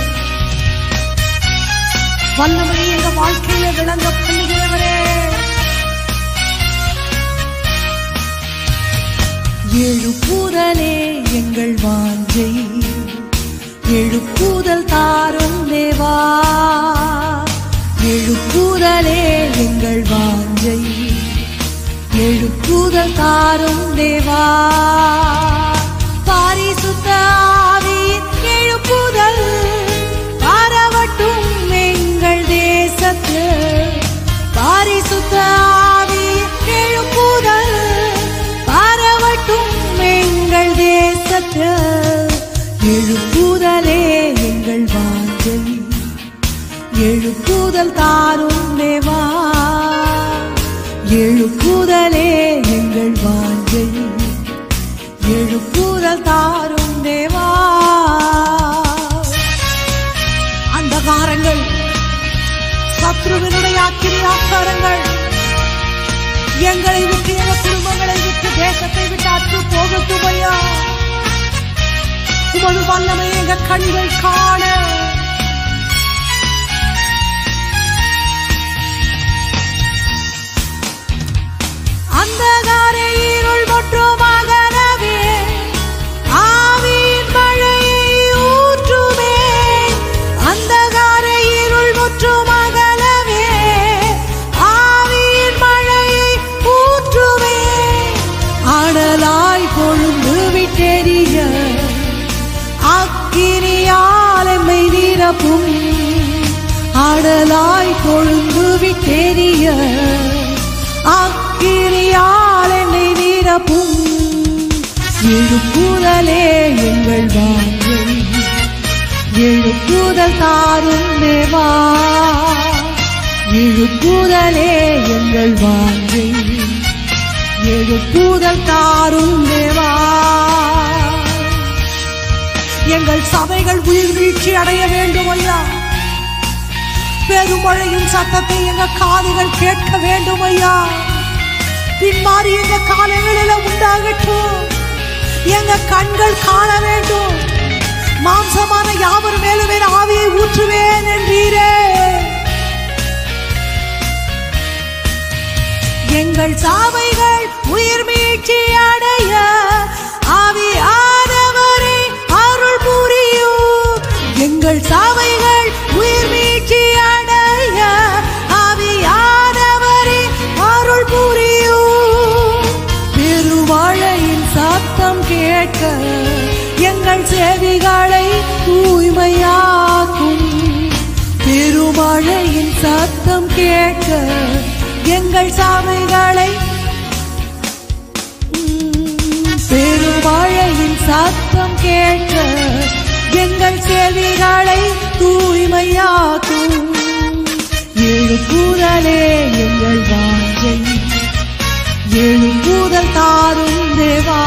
வல்லமை எங்க வாழ்க்கையில விளங்க பண்ணுகிறவரே, எழுப்புதலே எங்கள் வாஞ்சை, எழுப்புதல் தாரும் தேவா. எழுப்புதலே எங்கள் வாஞ்சை, எழுப்புதல் தாரும் தேவா. பரிசுத்த ஆவியின் எழுப்புதல் பரவட்டும் எங்கள் தேசத்து. பரிசுத்த ஆவியின் எழுப்புதல் பரவட்டும் எங்கள் தேசத்து. எழுப்புதலே எங்கள் வாஞ்சை, எழுப்புதல் தாரும் தேவா. எழுப்புதலே எங்கள் வாஞ்சை, எழுப்புதல் தாரும் தேவா. அந்தகாரங்கள், சத்ருவினுடைய அக்கினி ஆக்காரங்கள் எங்களை விட்டு, எங்கள் குடும்பங்களை விட்டு, தேசத்தை விட்டு அற்று போகட்டும் ஐயா. உமது வல்லமை எங்கள் கண்கள் காண. அந்தகார இருள் மற்றும் அகலவே ஆவியின் மழையை ஊற்றுமே. அந்தகார இருள் மற்றும் நிரப்பும் அடலாய் கொழுந்து விட்டேறிய அக்கிரியால் என்னை நிரப்பும் எழுப்புதலே எங்கள் வாஞ்சை எழுப்புதல் தாரும் தேவா எழுப்புதலே எங்கள் வாஞ்சை எழுப்புதல் தாரும் தேவா எங்கள் சபைகள் உயிர் வீழ்ச்சி அடைய வேண்டும் ஐயா பெருமழையின் சத்தத்தை எங்கள் காதுகள் கேட்க வேண்டும் ஐயா பின்மாறி எங்கள் காலங்களில் உண்டாகட்டும் எங்கள் கண்கள் காண வேண்டும் மாம்சமான யாவர் மேலுமே ஆவியை ஊற்றுவேன் என்றீரே எங்கள் சபைகள் உயிர் மீட்சி அடைய ஆவியானவரே அருள் புரியும் எங்கள் சபைகள் உயிர் மீட்சி அடைய ஆவியானவரே அருள் புரியும் பெருமழையின் சத்தம் கேட்க எங்கள் செவிகளை தூய்மையாக்கும் பெருமழையின் சத்தம் கேட்க எங்கள் சபைகளை பெருமழையின் சத்தம் கேட்க எங்கள் செவிகளை தூய்மையாக்கும் எழுப்புதலே எங்கள் வாஞ்சை எழுப்புதல் தாரும் தேவா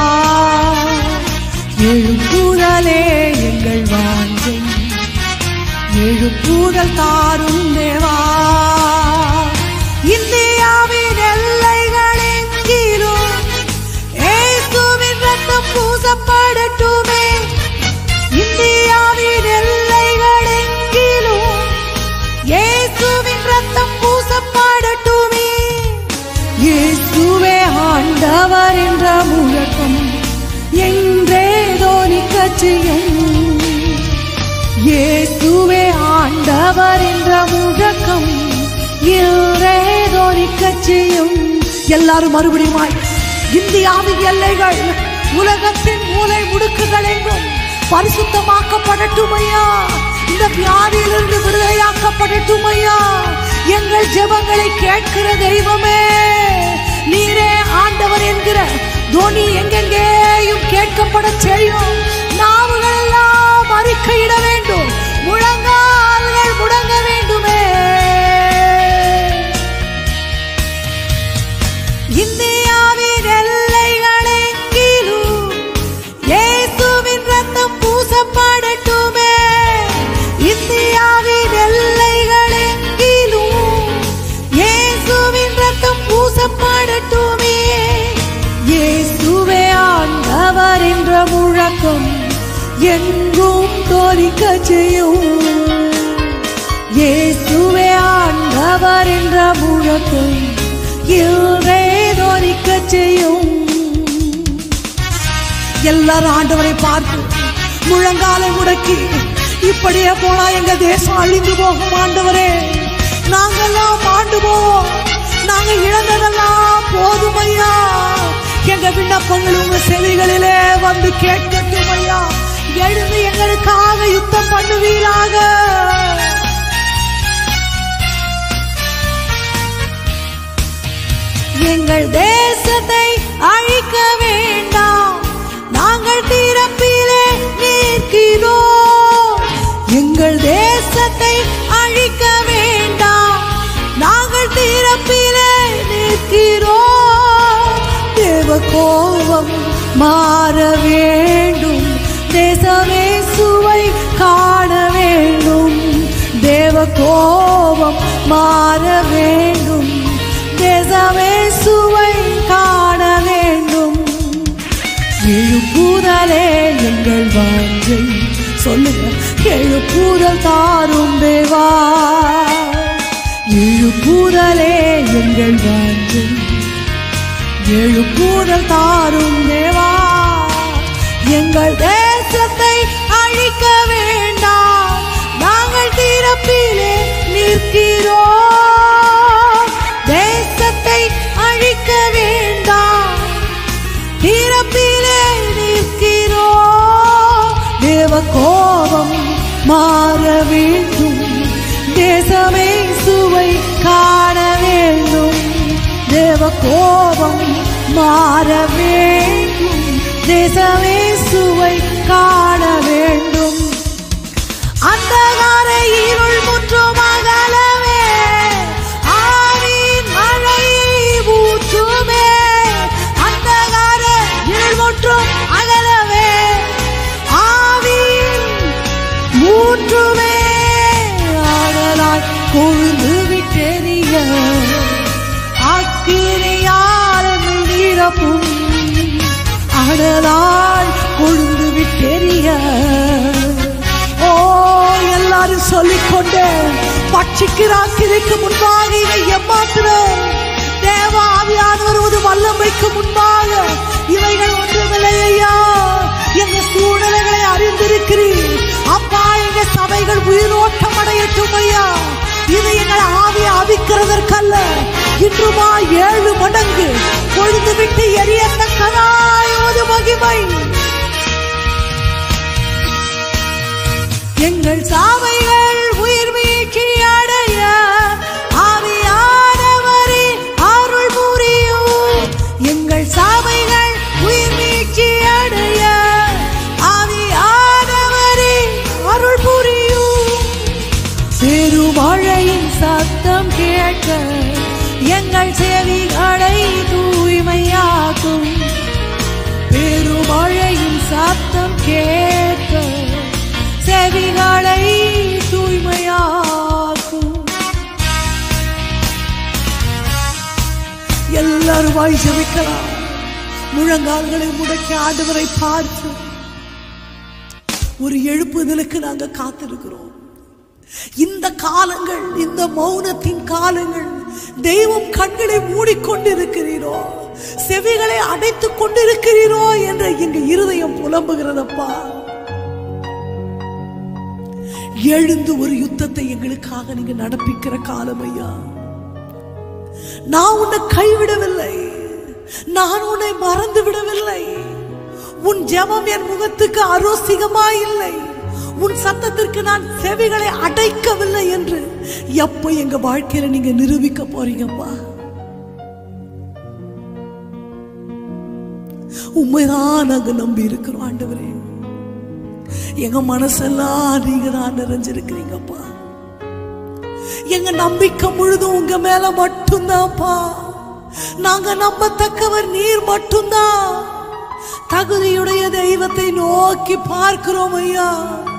எழுப்புதலே எங்கள் வாஞ்சை எழுப்புதல் தாரும் தேவா இந்தியாவின் எல்லைகள் எங்கிலும் இயேசுவின் ரத்தம் பூசப்படட்டுமே இந்தியாவின் எல்லைகள் எங்கிலும் இயேசுவின் ரத்தம் பூசப்படட்டுமே இயேசுவே ஆண்டவர் என்ற முழக்கம் என்றே தோனிக்கச் செய்யும் இயேசுவே ஆண்டவர் என்ற முழக்கம் செய்யும் எல்லாரும் மறுபடியும் இந்தியாவின் எல்லைகள் உலகத்தின் மூலை முடுக்குகள் எங்கும் பரிசுத்தமாக்கப்படட்டும் ஐயா இந்த வியாதியிலிருந்து விடுதலையாக்கப்படட்டும் ஐயா எங்கள் ஜெபங்களை கேட்கிற தெய்வமே நீரே ஆண்டவர் என்கிற தோனி எங்கெங்கேயும் கேட்கப்பட செய்யும் நாவுகள் எல்லாம் அறிக்கையிட வேண்டும் முழங்கால்கள் முடங்க வேண்டுமே இந்தியாவின் எல்லைகள் எங்கிலும் இயேசுவின் ரத்தம் பூசப்படட்டுமே இந்தியாவின் எல்லைகள் எங்கிலும் இயேசுவின் ரத்தம் பூசப்படட்டுமே இயேசுவே ஆண்டவர் என்ற முழக்கம் எங்கும் தோனிக்கச் செய்யும் இயேசுவே ஆண்டவர் என்ற முழக்கம் செய்யும் எல்லாரும் ஆண்டவரை பார்த்து முழங்காலை முடக்கி இப்படியே போனா எங்க தேசம் அழிந்து போகும் ஆண்டவரே நாங்கெல்லாம் ஆண்டு போவோம் நாங்க இழந்ததெல்லாம் போதும் ஐயா எங்க விண்ணப்பங்கள் உங்க செவிகளிலே வந்து கேட்கட்டும் ஐயா எழுந்து எங்களுக்காக யுத்தம் பண்ணுவீராக எங்கள் தேசத்தை அழிக்க வேண்டாம் நாங்கள் திறப்பிலே நிற்கிறோம் எங்கள் தேசத்தை அழிக்க வேண்டாம் நாங்கள் திறப்பிலே நிற்கிறோம் தேவ கோபம் மாற வேண்டும் தேசமே சுவை காண வேண்டும் தேவ கோபம் மாற வேண்டும் தேசமே சுவை காண வேண்டும் எழுப்புதலே எங்கள் வாஞ்சை சொல்லுங்க எழுப்புதல் தாரும் தேவா எழுப்புதலே எங்கள் வாஞ்சை எழுப்புதல் தாரும் தேவா எங்கள் தேசத்தை அழிக்க வேண்டாம் நாங்கள் திறப்பிலே நிற்கிறோம் தேசத்தை அழிக்க வேண்டாம் திறப்பிலே நிற்கிறோம் தேவ கோபம் மாற வேண்டும், தேசமே சுவை காண வேண்டும். தேவ கோபம் மாற வேண்டும், தேசமே சுவை காண வேண்டும். அந்தகார இருள் முற்றும் அகலவே, ஆவியின் மழையை ஊற்றுமே. அந்தகார இருள் முற்றும் அகலவே, ஆவியின் ஊற்றுமே. ஆடலாய் கொழுந்து விட்டெறிய, அக்கினியால் நிரப்பும். ஆடலாய் கொழுந்து விட்டெறிய. ஓ, எல்லாரும் சொல்லிக்கொண்டே பட்சிக்கிற அக்கினிக்கு முன்பாக இவை எம்மாத்திரம். தேவ ஆவியானவர் வருவது வல்லமைக்கு முன்பாக இவைகள் ஒன்றுமில்லை ஐயா. எங்க சூழ்நிலைகளை அறிந்திருக்கிறீர் அப்பா. எங்க சபைகள் உயிரோட்டம் அடையட்டும் ஐயா. இது எங்கள் ஆவியை அவிக்கிறதற்கல்ல, இன்றுமா ஏழு மடங்கு பொழுது விட்டு எரியத்தக்கதாய் ஒரு மகிமை. எங்கள் சாவைகள் உயிர் மீட்சி அடைய ஆவியானவரின் அருள் புரியும். எங்கள் சாவைகள் உயிர் மீட்சி அடைய ஆவியானவரின் அருள் புரியும். பெருமழையின் சத்தம் கேட்க எங்கள் செவிகளை தூய்மையாக்கும். பெருமழையின் சத்தம் கேட்க செவிகளை தூய்மையாக்கும். எல்லாரும் வாய் ஜெபிக்கலாம். முழங்கால்களை முடக்கி ஆண்டவரை பார்த்து ஒரு எழுப்புதலுக்கு நாங்கள் காத்திருக்கிறோம். இந்த காலங்கள், இந்த மௌனத்தின் காலங்கள், தெய்வம் கண்களை மூடிக்கொண்டிருக்கிறீரோ, செவிகளை அடைத்துக் கொண்டிருக்கிறீரோ என்ற எங்க இருதயம் புலம்புகிறதப்பா. எழுந்து ஒரு யுத்தத்தை எங்களுக்காக நீங்க நடப்பிக்கிற காலம் ஐயா. நான் உன்னை கைவிடவில்லை, நான் உன்னை மறந்து விடவில்லை. உன் ஜெபம் என் முகத்துக்கு அரோசிகமா இல்லை, உன் சத்தத்திற்கு நான் செவிகளை அடைக்கவில்லை என்று எப்ப எங்க வாழ்க்கையில நீங்க நிரூபிக்க போறீங்கப்பா. உண்மைதான் நாங்க நம்பி இருக்கிறோம் ஆண்டவரே. எங்க மனசெல்லாம் நீங்க தான் நிறைஞ்சிருக்கிறீங்கப்பா. எங்க நம்பிக்கை முழுதும் உங்க மேல மட்டும்தான்ப்பா. நாங்க நம்பத்தக்கவர் நீர் மட்டும்தான். தகுதியுடைய தெய்வத்தை நோக்கி பார்க்கிறோம் ஐயா.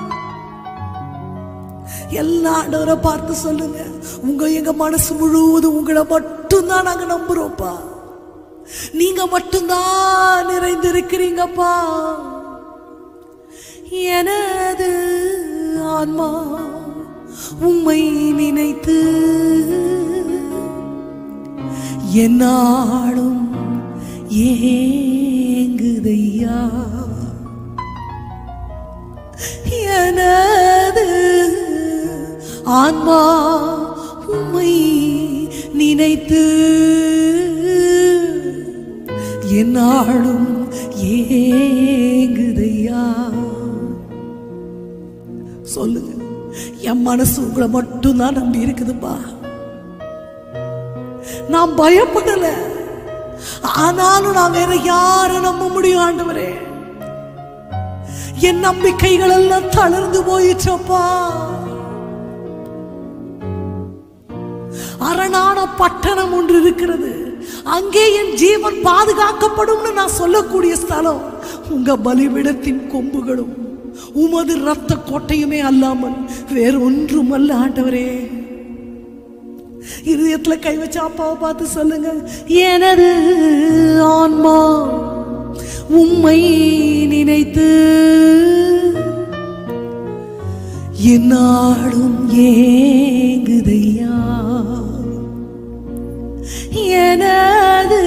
எல்லா ஆண்டவரை பார்த்து சொல்லுங்க, உங்க எங்க மனசு முழுவதும் உங்களை மட்டும்தான் நாங்க நம்புறோம்ப்பா. நீங்க மட்டும்தான் நிறைந்திருக்கிறீங்கப்பா. எனது ஆன்மா உம்மை நினைத்து என்னாலும் ஏங்குதையா. எனது ஆன்மா உம்மை நினைத்து என்னாலும் ஏங்குதையா. சொல்லுங்க, என் மனசு உங்களை மட்டும்தான் நம்பி இருக்குதுப்பா. நான் பயப்படல, ஆனாலும் நான் வேற யாரை நம்ப முடியும் ஆண்டவரே? என் நம்பிக்கைகள் எல்லாம் தளர்ந்து போயிற்றப்பா. அரணான பட்டணம் ஒன்று இருக்கிறது, அங்கே என் ஜீவன் பாதுகாக்கப்படும் நான் சொல்லக்கூடிய ஸ்தலம் உங்க பலிபீடத்தின் கொம்புகளும் உமது ரத்த கோட்டையுமே அல்லாமல் வேற ஒன்றும் அல்ல ஆண்டவரே. இருதயத்துல கை வச்ச அப்பாவை பார்த்து சொல்லுங்க, எனது ஆன்மா உம்மை நினைத்து என்னாலும் ஏங்குதையா. எனது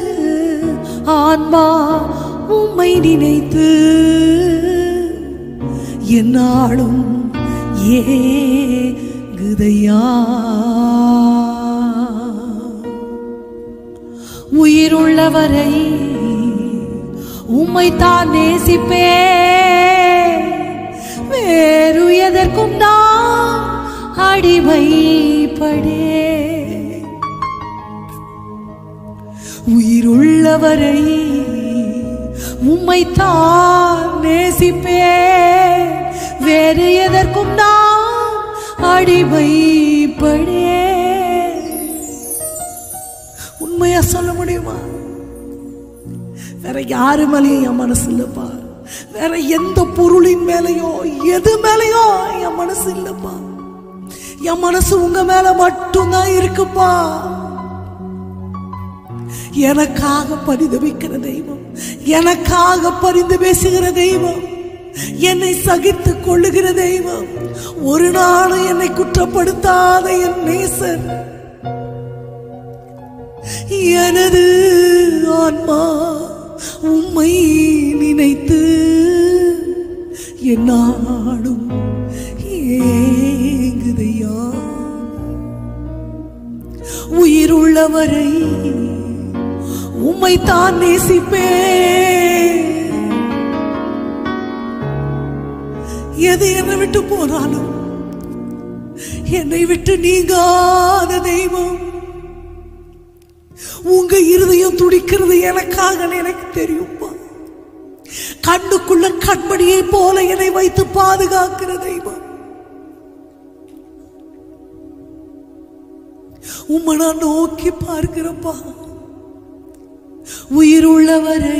ஆன்மா உம்மை நினைத்து என்னாலும் ஏங்குதையா. உயிருள்ளவரை உம்மை தான் நேசிப்பே, வேறு எதற்கும் நான் அடிமைப்படே. உயிருள்ளவரை உம்மைத்தான் நேசிப்பேன், வேறு எதற்கும் நான் அடிமைப்படே. உண்மையா சொல்ல முடியுமா? வேற யாரு மேலேயும் என் மனசு இல்லப்பா. வேற எந்த பொருளின் மேலையோ எது மேலையோ என் மனசு இல்லப்பா. என் மனசு உங்க மேல மட்டும்தான் இருக்குப்பா. எனக்காக பரிதபிக்கிற தெய்வம், எனக்காக பரிந்து பேசுகிற தெய்வம், என்னை சகித்துக் கொள்ளுகிற தெய்வம், ஒரு நாளும் என்னை குற்றப்படுத்தாத என் நேசர். எனது ஆன்மா உம்மை நினைத்து என்னாடும் ஏங்குதையா. உயிருள்ளவரை உம்மை தான் நேசிப்பேன். எது என்னை விட்டு போனாலும் என்னை விட்டு நீங்காத தெய்வம். உங்க இருதயம் துடிக்கிறது எனக்காக எனக்கு தெரியும்பா. கண்ணுக்குள்ள கண்மணியை போல என்னை வைத்து பாதுகாக்கிற தெய்வம். உம்மை நான் நோக்கி பார்க்கிறப்பா. உயிருள்ளவரை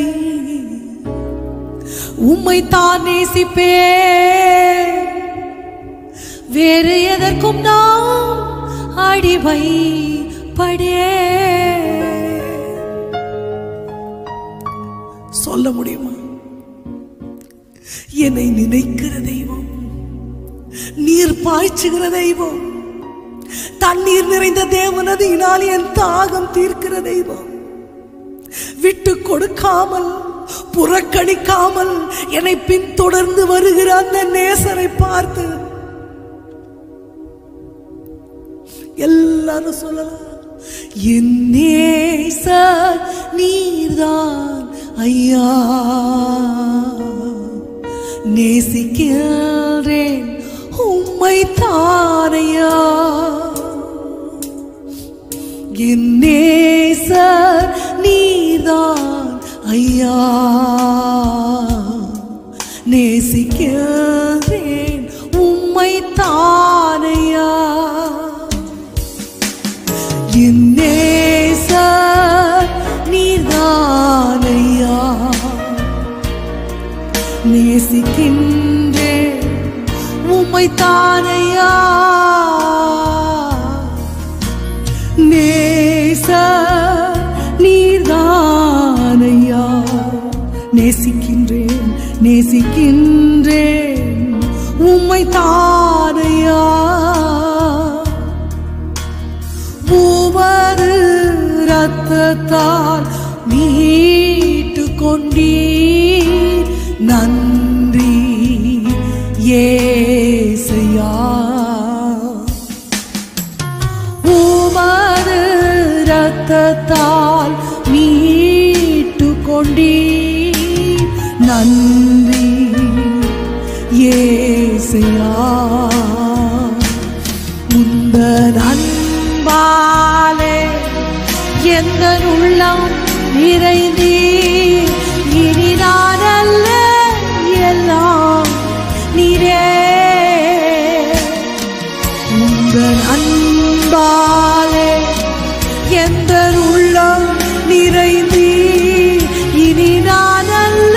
உம்மை தான் நேசிப்பேன், வேறு எதற்கும் நான் அடிமைப்படே. சொல்ல முடியுமா? என்னை நினைக்கிற தெய்வம், நீர் பாய்ச்சுகிற தெய்வம், தண்ணீர் நிறைந்த தேவனதியினால் என் தாகம் தீர்க்கிற தெய்வம், விட்டு கொடுக்காமல் புறக்கணிக்காமல் என்னை பின்தொடர்ந்து வருகிற அந்த நேசரை பார்த்து எல்லாரும் சொல்லலாம், என் நேசர் நீர்தான் ஐயா, நேசிக்கிறேன் உம்மை தானையா. என் நேசர் நீர்தான் ஐயா, நேசிக்கிறேன் உம்மை தானையா. என் நேசர் நீர்தான் ஐயா, நேசிக்கின்றேன் உம்மை தானையா. நேசர் நீர்தானையா, நேசிக்கின்றேன் நேசிக்கின்றேன் உம்மை தானையா. உமது இரத்தத்தால் மீட்டு கொண்டீர், நன்றி ஏசையா. உமது இரத்தத்தால் மீட்டு கொண்டீர், நன்றி ஏசையா. உந்தன் அன்பாலே எந்த உள்ளம் நிறைந்தீர், இனி நான் அல்ல எல்லாம் நீரே. உந்தன் அன்பாலே எந்த உள்ளம் நிறைந்தீர், இனி நான் அல்ல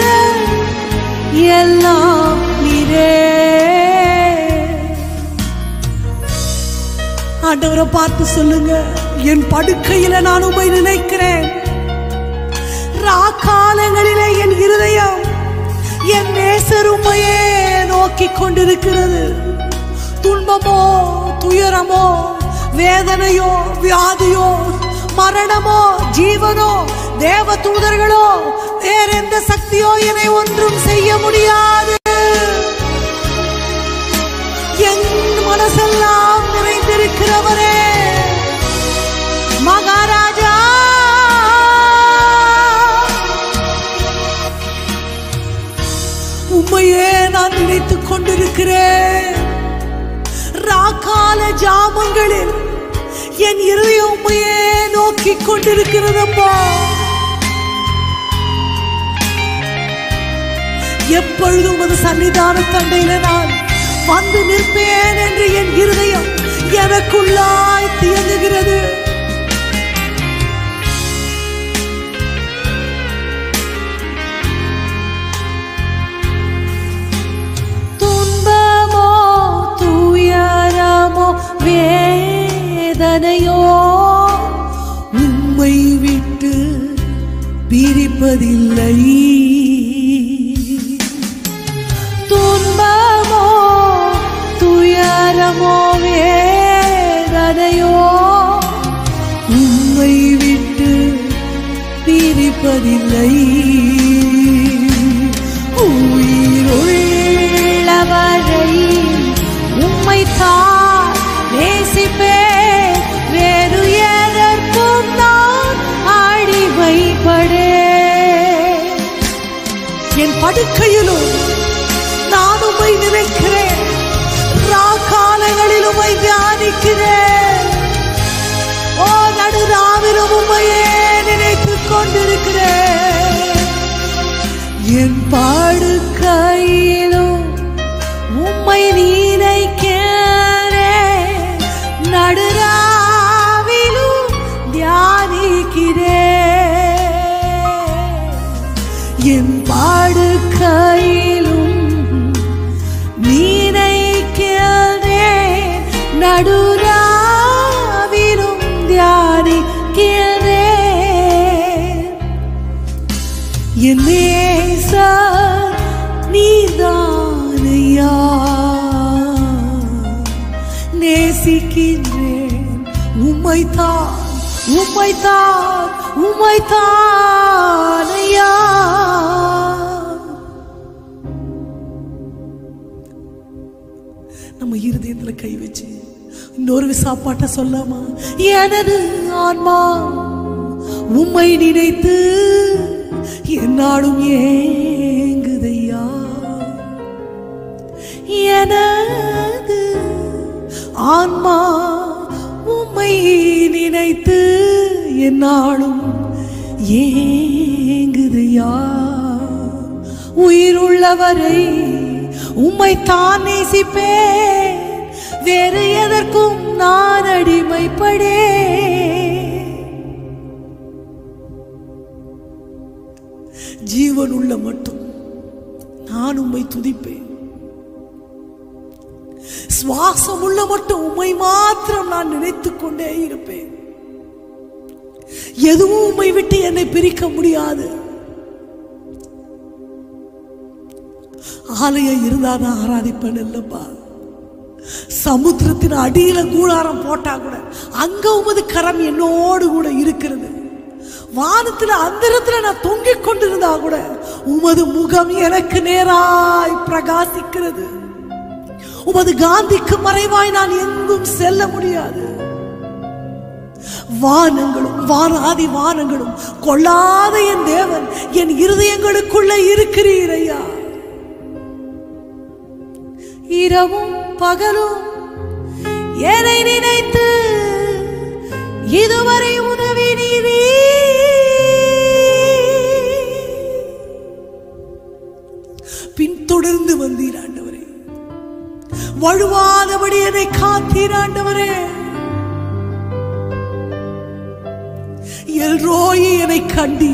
எல்லாம் நீரே. ஆண்டவரை பார்த்து சொல்லுங்க, என் படுக்கையில நான் உம்மை நினைக்கிறேன். ராக்காலங்களிலே என் இருதயம் என் நேசர் உம்மையே நோக்கி கொண்டிருக்கிறது. துன்பமோ துயரமோ வேதனையோ வியாதியோ மரணமோ ஜீவனோ தேவ தூதர்களோ வேற எந்த சக்தியோ என்னை ஒன்றும் செய்ய முடியாது. என் மனசெல்லாம் நிறைந்திருக்கிறவரே மகாராஜா, உம்மையே நான் நினைத்துக் கொண்டிருக்கிறேன். ராக்கால ஜாமங்களில் என் இருதயம் உம்மையே நோக்கி கொண்டிருக்கிறதப்பா. எப்பொழுதும் உமது சன்னிதான தண்டையில நான் வந்து நிற்பேன் என்று என் இருதயம் எனக்குள்ளாய் தியங்குகிறது. துன்பமோ துயரமோ வேதனையோ உம்மை விட்டு பிரிப்பதில்லை. துன்பமோ துயரமோ வேதனையோ உம்மை விட்டு பிரிப்பதில்லை. உயிருள்ளவரை உம்மைத்தான் நேசிப்பேன். வேறு எதற்கும் நான் அடிமைப்படேன். என் படுக்கையிலும் நான் உம்மை நினைக்கிறேன். ராக்காலங்களில் உம்மை தியானிக்கிறேன். ஓ நடுராவிலும் உம்மையே நினைத்துக் கொண்டிருக்கிறேன். என் படுக்கையிலும் உம்மை நினைக்கிறேன். நடுராவிலும் தியானிக்கிறேன். என் படுக்கையிலும் நினைக்கிறேன். நடுராவிலும் தியானிக்கிறேன். என் நேசர் நீதானையா. நேசிக்கின்றேன் உம்மைத்தான் உம்மைத்தான் உம்மைத்தானையா. நம்ம இருதயத்துல கை வச்சு இன்னொரு சாப்பாட்ட சொல்லாமா? எனது ஆன்மா உம்மை நினைத்து என்னாலும் ஏங்குதையா. எனது ஆன்மா உம்மை நினைத்து என்னாலும் ஏங்குதையா. உயிருள்ளவரை உம்மைத்தான் நேசிப்பேன். வேறு எதற்கும் நான் அடிமைப்படேன். ஜீவன் உள்ள மட்டும் நான் உம்மை துதிப்பேன். சுவாசம் உள்ள மட்டும் உம்மை மாத்திரம் நான் நினைத்துக் கொண்டே இருப்பேன். எதுவும் உம்மை விட்டு என்னை பிரிக்க முடியாது. ஆலயம் இருந்தாதான் ஆராதிப்பேன் இல்லப்பா. சமுத்திரத்தின் அடியில கூடாரம் போட்டா கூட அங்க உமது கரம் என்னோடு கூட இருக்கிறது. வானத்துல அந்தரத்துல நான் தொங்கிக் கொண்டிருந்தா கூட உமது முகம் எனக்கு நேராய் பிரகாசிக்கிறது. உமது காந்திக்கு மறைவாய் நான் எங்கும் செல்ல முடியாது. வானங்களும் வானாதி வானங்களும் கொள்ளாத என் தேவன் என் இருதயங்களுக்குள்ள இருக்கிறீரையா. இரவும் பகலும் என்னை நினைத்து இதுவரை உதவி நீரே. பின்தொடர்ந்து வந்தீர் ஆண்டவரே. வழுவாதபடி என்னை காத்தீர் ஆண்டவரே. எல்ரோயி என்னை கண்டி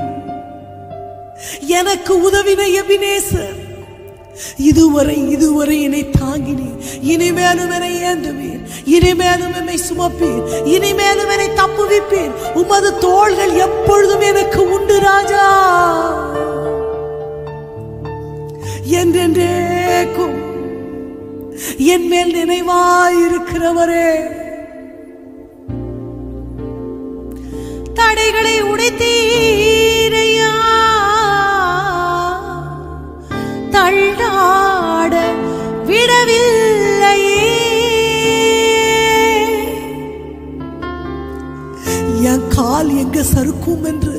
எனக்கு உதவின எபினேசர். இதுவரை இதுவரை என்னை தாங்கினீர். இனிமேலும் என்னை ஏந்துவீர். இனிமேலும் என்னை சுமப்பீர். இனிமேலும் என்னை தப்புவிப்பீர். உமது தோள்கள் எப்பொழுதும் எனக்கு உண்டு ராஜா. என்றென்றேக்கும் என் மேல் நினைவாயிருக்கிறவரே. தடைகளை உடைத்தீரையா. தள்ளாட விடவில்லையே. என் கால் எங்க சறுக்கும் என்று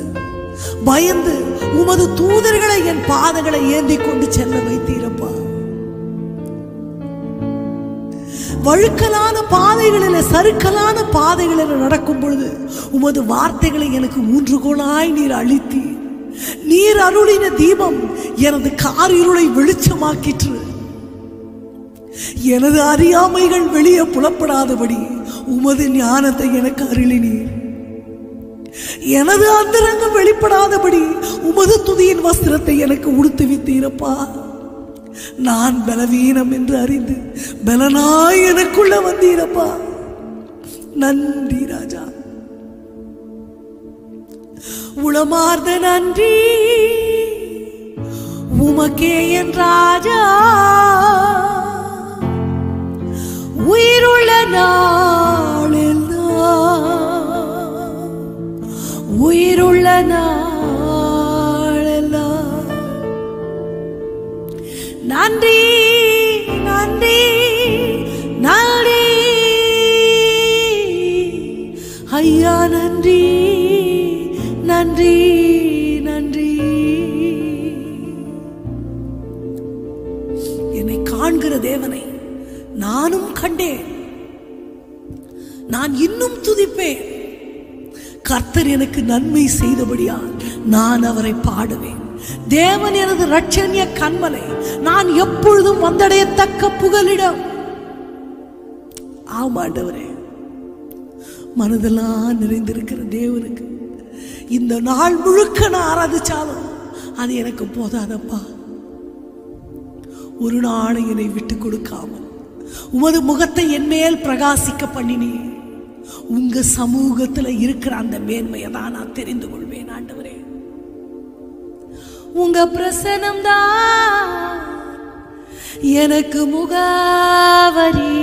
பயந்து உமது தூதர்களை என் பாதங்களை ஏந்தி கொண்டு செல்ல வைத்தீரப்பா. வழுக்கலான பாதைகளில் சறுக்கலான பாதைகளில் நடக்கும் பொழுது உமது வார்த்தைகளை எனக்கு ஊன்றுகோலாய் நீர் அளித்தி, நீர் அருளின தீபம் எனது காரிருளை வெளிச்சமாக்கிற்று. எனது அறியாமைகள் வெளியே புலப்படாதபடி உமது ஞானத்தை எனக்கு அருளினீர். எனது அந்தரங்கம் வெளிப்படாதபடி உமது துதியின் வஸ்திரத்தை எனக்கு உடுத்துவித்தீரப்பா. நான் பலவீனம் என்று அறிந்து பலனாய் எனக்குள்ள வந்தீரப்பா. நன்றி ராஜா, உளமார்ந்த நன்றி உமக்கே என் ராஜா. உயிருள்ள நாளெல்லாம், உயிருள்ள நாளெல்லாம் நன்றி நன்றி நன்றி ஐயா, நன்றி நன்றி நன்றி. என்னை காண்கிற தேவனை நானும் கண்டேன், நான் இன்னும் துதிப்பேன். கர்த்தர் எனக்கு நன்மை செய்தபடியால் நான் அவரை பாடுவேன். தேவன் எனது இரட்சணிய கன்மலை, நான் எப்பொழுதும் வந்தடையத்தக்க புகலிடம். ஆமாண்டவரே, மனதெல்லாம் நிறைந்திருக்கிற தேவனுக்கு இந்த நாள் முழுக்க நான் ஆராதிச்சாலும் அது எனக்கு போதாதப்பா. ஒரு நாளை என்னை விட்டு கொடுக்காமல் உமது முகத்தை என் மேல் பிரகாசிக்க பண்ணினே. உங்க சமூகத்தில் இருக்கிற அந்த மேன்மையை தான் நான் தெரிந்து கொள்வேன் ஆண்டவரே. உங்க பிரசனம் தான் எனக்கு முகவரி,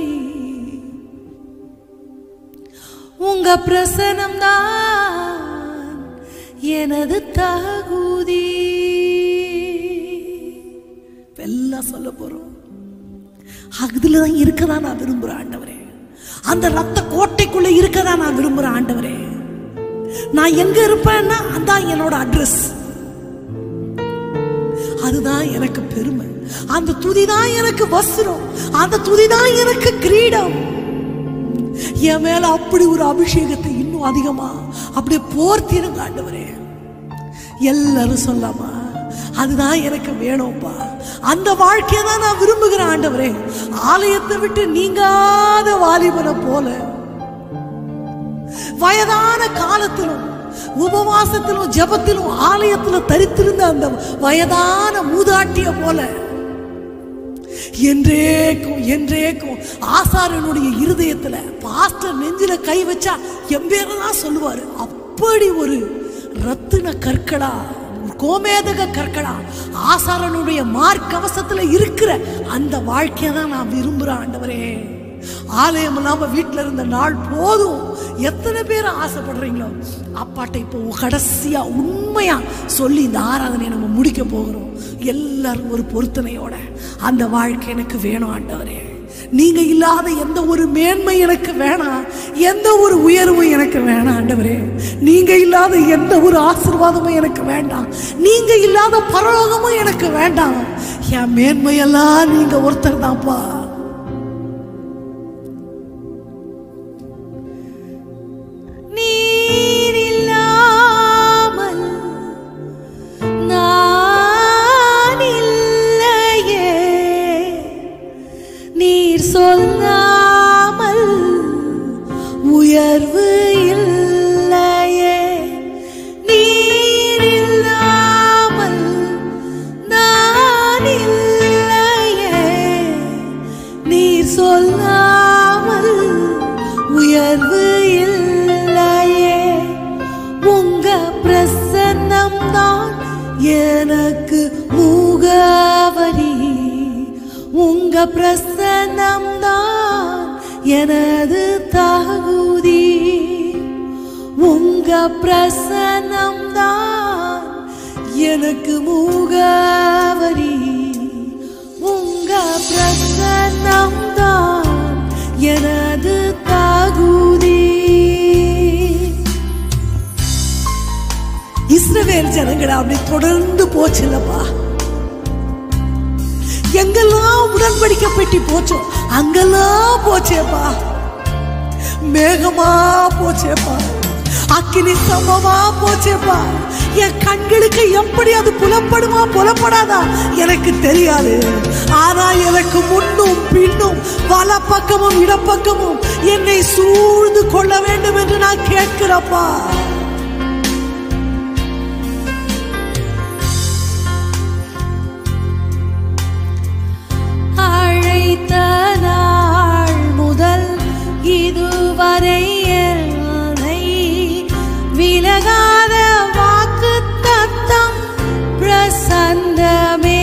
உங்க பிரசனம் தான் எனது தகுதி. எல்லாம் சொல்ல போறோம். அதுலதான் இருக்கதான் நான் விரும்புறேன் ஆண்டவரே. அந்த ரத்த கோட்டைக்குள்ள இருக்கதான் நான் விரும்புறேன் ஆண்டவரே. நான் எங்க இருப்பேன்னா அதான் என்னோட அட்ரஸ், அதுதான் எனக்கு பெருமை. அந்த துதிதான் எனக்கு வஸ்திரம், அந்த துதிதான் எனக்கு கிரீடம். என் மேல அப்படி ஒரு அபிஷேகத்தை இன்னும் அதிகமா அப்படியே போர்த்திருங்க ஆண்டவரே. எல்லாரும் சொல்லாமா, அதுதான் எனக்கு வேணும்பா. அந்த வாழ்க்கையை தான் நான் விரும்புகிறேன் ஆண்டவரே. ஆலயத்தை விட்டு நீங்காத வாலிபனை போல வயதான காலத்திலும் உபவாசத்திலும் ஜபத்திலும் ஆலயத்திலும் தரித்திருந்த அந்த வயதான மூதாட்டிய போல என்றேக்கும் என்றேக்கும் ஆசாரியனுடைய இருதயத்துல பாஸ்டர் நெஞ்சில கை வச்சா எம்பேரதான் சொல்லுவாரு. அப்படி ஒரு ரத்தின கற்களா, கோமேதக கற்களா ஆசாரனுடைய மார்க்கவசத்துல இருக்கிற அந்த வாழ்க்கையை தான் நான் விரும்புறேன் ஆண்டவரே. ஆலயம் இல்லாம வீட்டுல இருந்த நாள் போதும். எத்தனை பேர் ஆசைப்படுறீங்களோ அப்பாட்ட இப்போ கடைசியா உண்மையா சொல்லி இந்த ஆராதனையை நம்ம முடிக்க போகிறோம். எல்லாரும் ஒரு பொருத்தனையோட அந்த வாழ்க்கை எனக்கு வேணும் ஆண்டவரே. நீங்க இல்லாத எந்த ஒரு மேன்மை எனக்கு வேணாம், எந்த ஒரு உயர்வும் எனக்கு வேணாம் ஆண்டவரே. நீங்க இல்லாத எந்த ஒரு ஆசீர்வாதமும் எனக்கு வேண்டாம், நீங்க இல்லாத பரலோகமும் எனக்கு வேண்டாம். என் மேன்மையெல்லாம் நீங்க ஒருத்தர் தான்ப்பா. நீர் இல்லாமல் நான் இல்லையே, நீர் சொல்லாமல் உயர்வு இல்லையே. நீர் இல்லாமல் நான் இல்லையே, நீர் சொல்லாமல் உயர்வு இல்லையே. உங்க பிரசன்னம் தான் எனக்கு முகவரி, உங்க பிரசன்னம் தான் எனது தகுதி. உங்க பிரசன்னம் தான் எனக்கு முகவரி, உங்க பிரசன்னம் தான் எனது தகுதி. இஸ்ரவேல் ஜனங்கள் அப்படி தொடர்ந்து போச்சுல்லப்பா. எங்கெல்லாம் உடன்படிக்கை பெட்டி போச்சோ அங்கெல்லாம் போச்சேப்பா. மேகமா போச்சேப்பா, அக்கினி சமமா போச்சேப்பா. என் கண்களுக்கு எப்படி அது புலப்படுமா புலப்படாதா எனக்கு தெரியாது. ஆனா எனக்கு முன்னும் பின்னும் வல பக்கமும் இடப்பக்கமும் என்னை சூழ்ந்து கொள்ள வேண்டும் என்று நான் கேட்கிறப்பா. அழைத்த நாள் முதல் இதுவரை என்னை விலகாத வாக்கு தத்தம் பிரசன்னமே.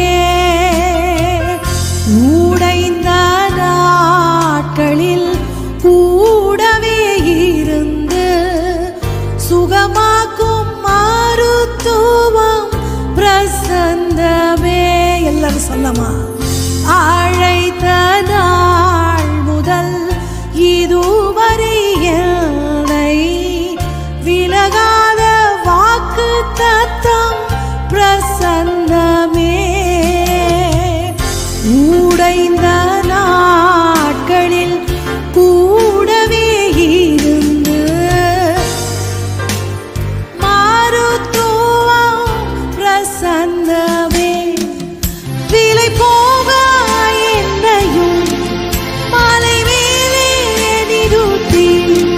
உடைந்த நாட்களில் கூடவே இருந்து சுகமாக்கும் மருத்துவம் பிரசன்னமே. எல்லாரும் சொல்லமா? அழைத்த நாள் முதல் இதுவரை என்னை விலகாத வாக்கு தத்தம் பிரசன்னமே. உடைந்த நாட்களில் கூடவே இருந்து மருத்துவம் பிரசன்னமே. விலை போக என்னையும் மலை மேலே நிறுத்தி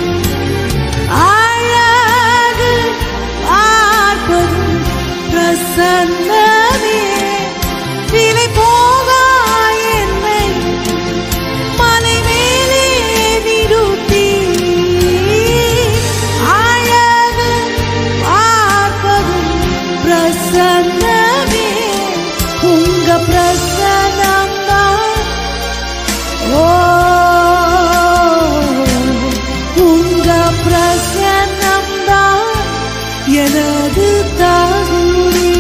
அழகு பார்ப்பதும் பிரசன்னமே. விலை போக என்னை மலை மேலே நிறுத்தி அழகு பார்ப்பதும் பிரசன்னமே. உங்க பிரசன்னம் தான், ஓ உங்க பிரசன்னம் தான் எனது தகுதி.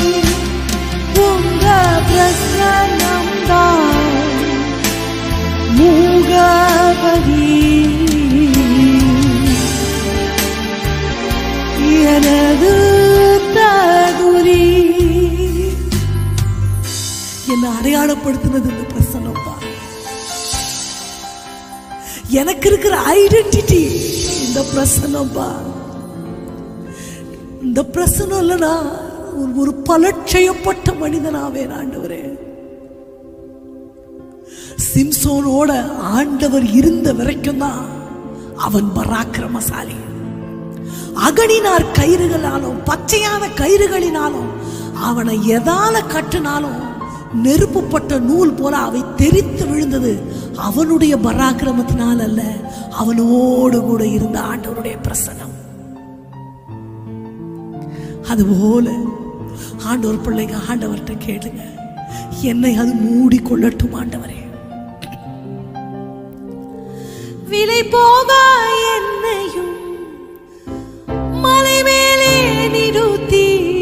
உங்க பிரசன்னம் தான் முகவரி எனது தகுதி. என்னை அடையாளப்படுத்தினது இந்த பிரசன்னம்ப்பா. எனக்கு இருக்கிற ஐடென்டிட்டி இந்த பிரசன்னம்ப்பா. இந்த பிரசன்னம் இல்லைனா ஒரு பலட்சயப்பட்ட மனிதனாவே ஆண்டவரே. சிம்சோனோட ஆண்டவர் இருந்த வரைக்கும் தான் அவன் பராக்கிரமசாலி. அகடினார் கயிறுகளாலும் பச்சையான கயிறுகளினாலும் அவனை எதால கட்டினாலும் நெருப்புப்பட்ட நூல் போல அவை தெரித்து விழுந்தது. அவனுடைய பராக்கிரமத்தினால் அல்ல, அவனோடு கூட இருந்த ஆண்டவருடைய பிரசன்னம். அதுபோல ஆண்டவர் பிள்ளைங்க ஆண்டவர்கிட்ட கேளுங்க, என்னை அது மூடி கொள்ளட்டும் ஆண்டவரே. விலை போக என்னையும் மலை மேலே நிறுத்தி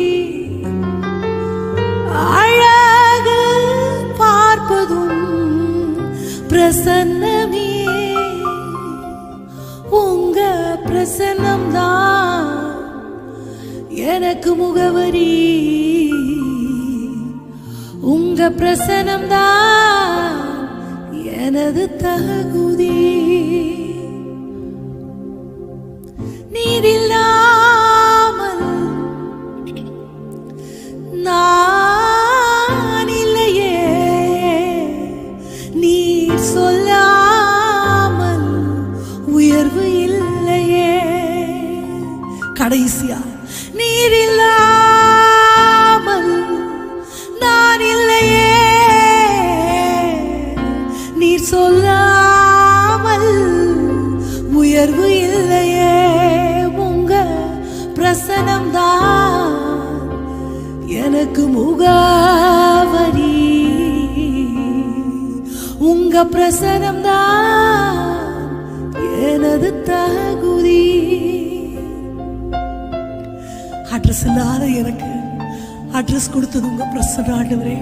அழகு பார்ப்பதும் பிரசன்னமே. உங்க பிரசன்னம் தான் எனக்கு முகவரி. உங்க பிரசன்னம் தான் எனது தகுதி. நீரில்லாமல் நான் இல்லையே, நீர் சொல்லாமல் உயர்வு இல்லையே. கடைசியா, நீரில்லாமல் நான் இல்லையே, நீர் சொல்லாமல் உயர்வு இல்லையே. உங்க பிரசனம் தான் எனக்கு முகவரி. உங்க பிரசனம் தான் எனது தகுதி. அட்ரஸ் இல்லாத எனக்கு அட்ரஸ் கொடுத்தது உங்க பிரசன்னம் ஆண்டவரே.